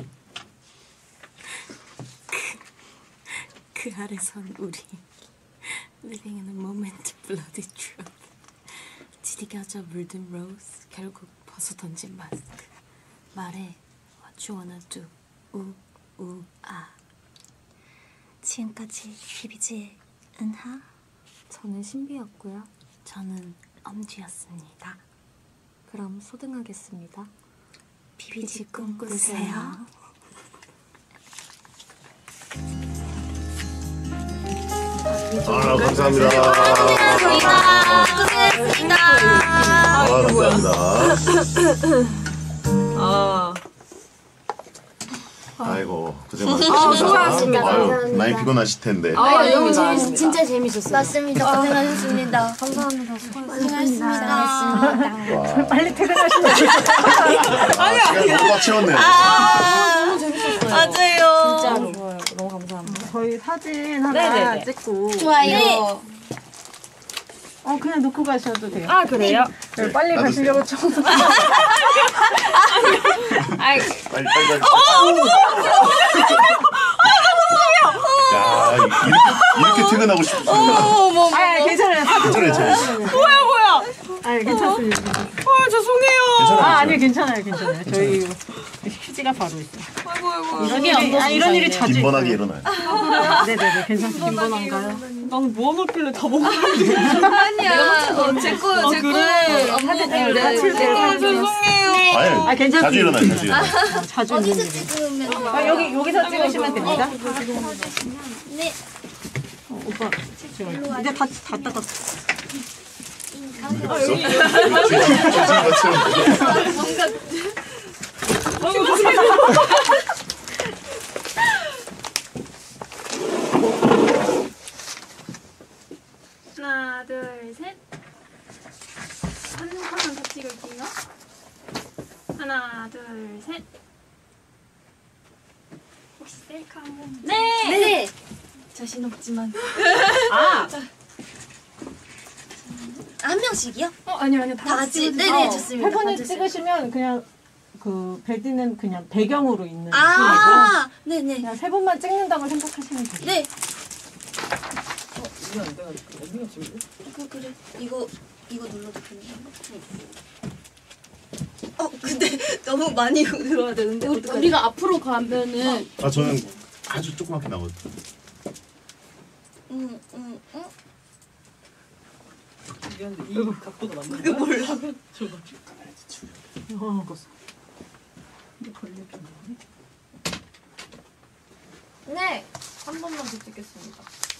그, 그 아래선 우리 Living in a moment, bloody truth. 지디겨져 물든 로즈, 결국 벗어던진 마스크. 말해, what you wanna do. 우, 우, 아. 지금까지 비비지의 은하. 저는 신비였고요. 저는 엄지였습니다. 그럼 소등하겠습니다. 비비지 꿈꾸세요. 아, 감사합니다. 고생했습니다. 아, 감사합니다. 아, 아이고, 고생 많으셨습니다. 수고하셨습니다. 아유, 감사합니다. 많이 피곤하실 텐데. 아, 너무 아닙니다. 재밌, 진짜 재밌었어요. 맞습니다. 고생하셨습니다. 감사합니다. 수고하셨습니다. 고생하셨습니다. 와. 빨리 퇴근하시면 돼요. 아, 시간 너무 꽉 채웠네요. 아, 너무 재밌었어요. 맞아요. 진짜로 좋아요. 너무 감사합니다. 저희 사진 하나 네네네. 찍고. 좋아요. 어, 그냥 놓고 가셔도 돼요. 아, 그래요? 네, 빨리 놔두세요. 가시려고 좀. 아이, 빨리, 빨리, 빨리. 야, 이렇게, 이렇게 퇴근하고 싶으시구나. 어머, 아, 괜찮아요. 사진 괜찮아요, 괜찮아요. 뭐야, 뭐야. 아, 괜찮습니다. 아, 죄송해요. 괜찮아요. 아, 아니 괜찮아요, 괜찮아요. 저희 휴지가 바로 있어요. 아이고, 아이고. 이런 일이, 아, 이런 일이 자주 빈번하게 있어요. 일어나요. 네네네, 괜찮습니다. 빈번한가요? 난 뭐 넣길래 다 먹었는데. 아니야. 어, 제 거, 제 거. 사진 찍을 때 같이 아, 죄송해요. 아니, 아, 괜찮습니다. 자주 일어나요, 자주 일어나요. 어, 자주 있는 일이. 찍으면 아, 여기 여기서 찍으시면 됩니다. 네. 어, 오빠 지금 이제 다 다 닦았어. 아, 여기, 여기. 하나, 둘, 셋. 한 번만 더 찍을게요. 하나, 둘, 셋. 혹시 셀카 한 번? 네. 네. 자신 없지만. 아, 한 명씩이요? 어, 아니요, 아니요. 다 같이. 찍어주세요. 네네, 어, 좋습니다. 세 분이 다 찍으시면 그냥 그 베디는 그냥 배경으로 있는 분이고 아, 네네. 그냥 세 분만 찍는다고 생각하시면 돼요. 네. 이거 그래. 이거 이거 눌러도 되는 건가? 어, 근데 너무 많이 들어야 되는데 어떡하지? 우리가 앞으로 가면은 아, 저는 아주 조그맣게 나거든요. 응, 응, 응. 어, 네. 한 번만 더 찍겠습니다.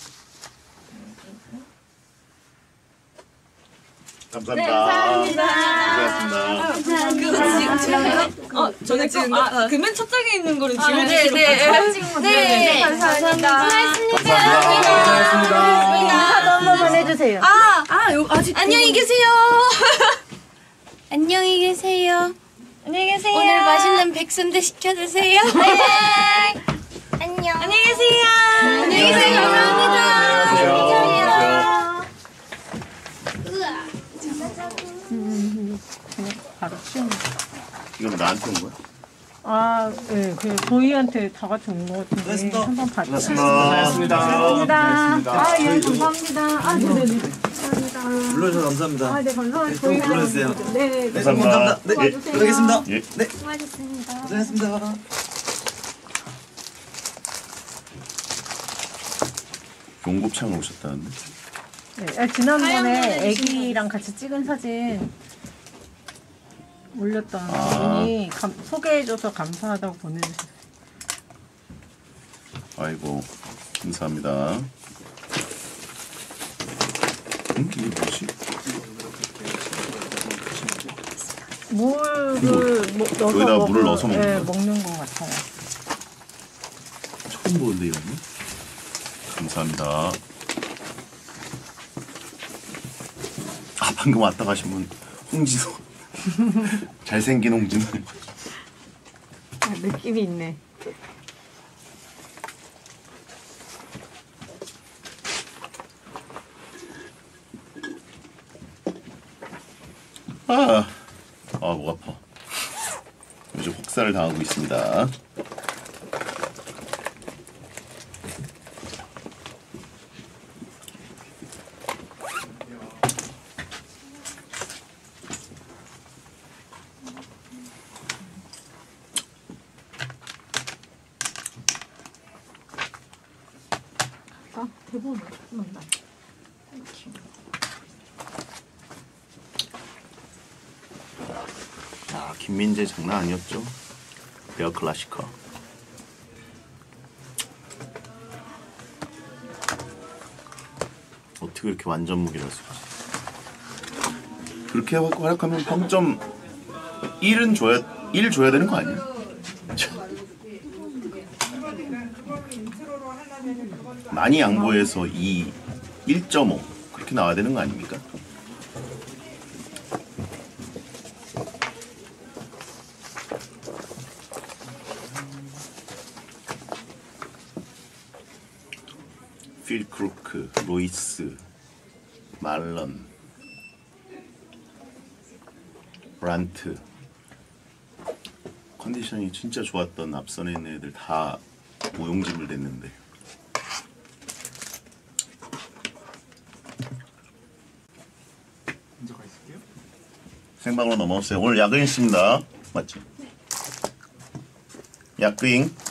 감사합니다. 고생하셨습니다. 어, 저는 지금 아, 그맨 첫 장에 있는 거를 아, 지워주시고 네, 네. 네, 네, 감사합니다. 감사합니다. 인사도 한 번만 해주세요. 아, 아, 요, 아직 안녕히 계세요. 안녕히 계세요. 안녕히 계세요. 오늘 맛있는 백순대 시켜 드세요. 네. 안녕. 안녕히 계세요. 안녕히 계세요. 감사합니다. 안녕하세요. 바로 치우는 거. 이건 나한테 온 거야? 아, 네, 그 저희한테 다 같이 온 것 같은데 한번 봐주세요. 고맙습니다. 감사합니다. 아, 예, 감사합니다. 아, 네네네. 불러주셔서 감사합니다. 아, 네, 감사합니다. 네, 저희가 불러주세요. 네, 네. 감사합니다. 네, 예. 들어가겠습니다. 예. 네, 고생했습니다. 용곱창 오셨다는데? 네, 아, 지난번에 애기랑 같이 찍은 사진 올렸던 아. 분이 감- 소개해줘서 감사하다고 보내주셨어요. 아이고, 감사합니다. 응? 이게 뭐지? 물을 뭐, 넣어서 여기다가 먹- 물을 넣어서 먹는 네, 거야? 먹는 것 같아요. 처음 보는데 이런 거? 감사합니다. 아, 방금 왔다 가신 분 홍진호. 잘생긴 홍진호. 아, 느낌이 있네. 아, 아, 목 아파. 요즘 혹사를 당하고 있습니다. 아, 대박. 자, 김민재 장난 아니었죠? 베어 클래시커. 어떻게 그렇게 완전 무기를 할 수 있지? 그렇게 활약하면 평점 일은 줘야 일 줘야 되는 거 아니야? 많이 양보해서 이 일 점 오 그렇게 나와야 되는 거 아닙니까? 필 크루크, 로이스, 말런, 란트. 컨디션이 진짜 좋았던 앞선에 있는 애들 다 무용지물 됐는데. 먼저 가 있을게요. 생방으로 넘어오세요. 오늘 야근했습니다. 맞지? 야근.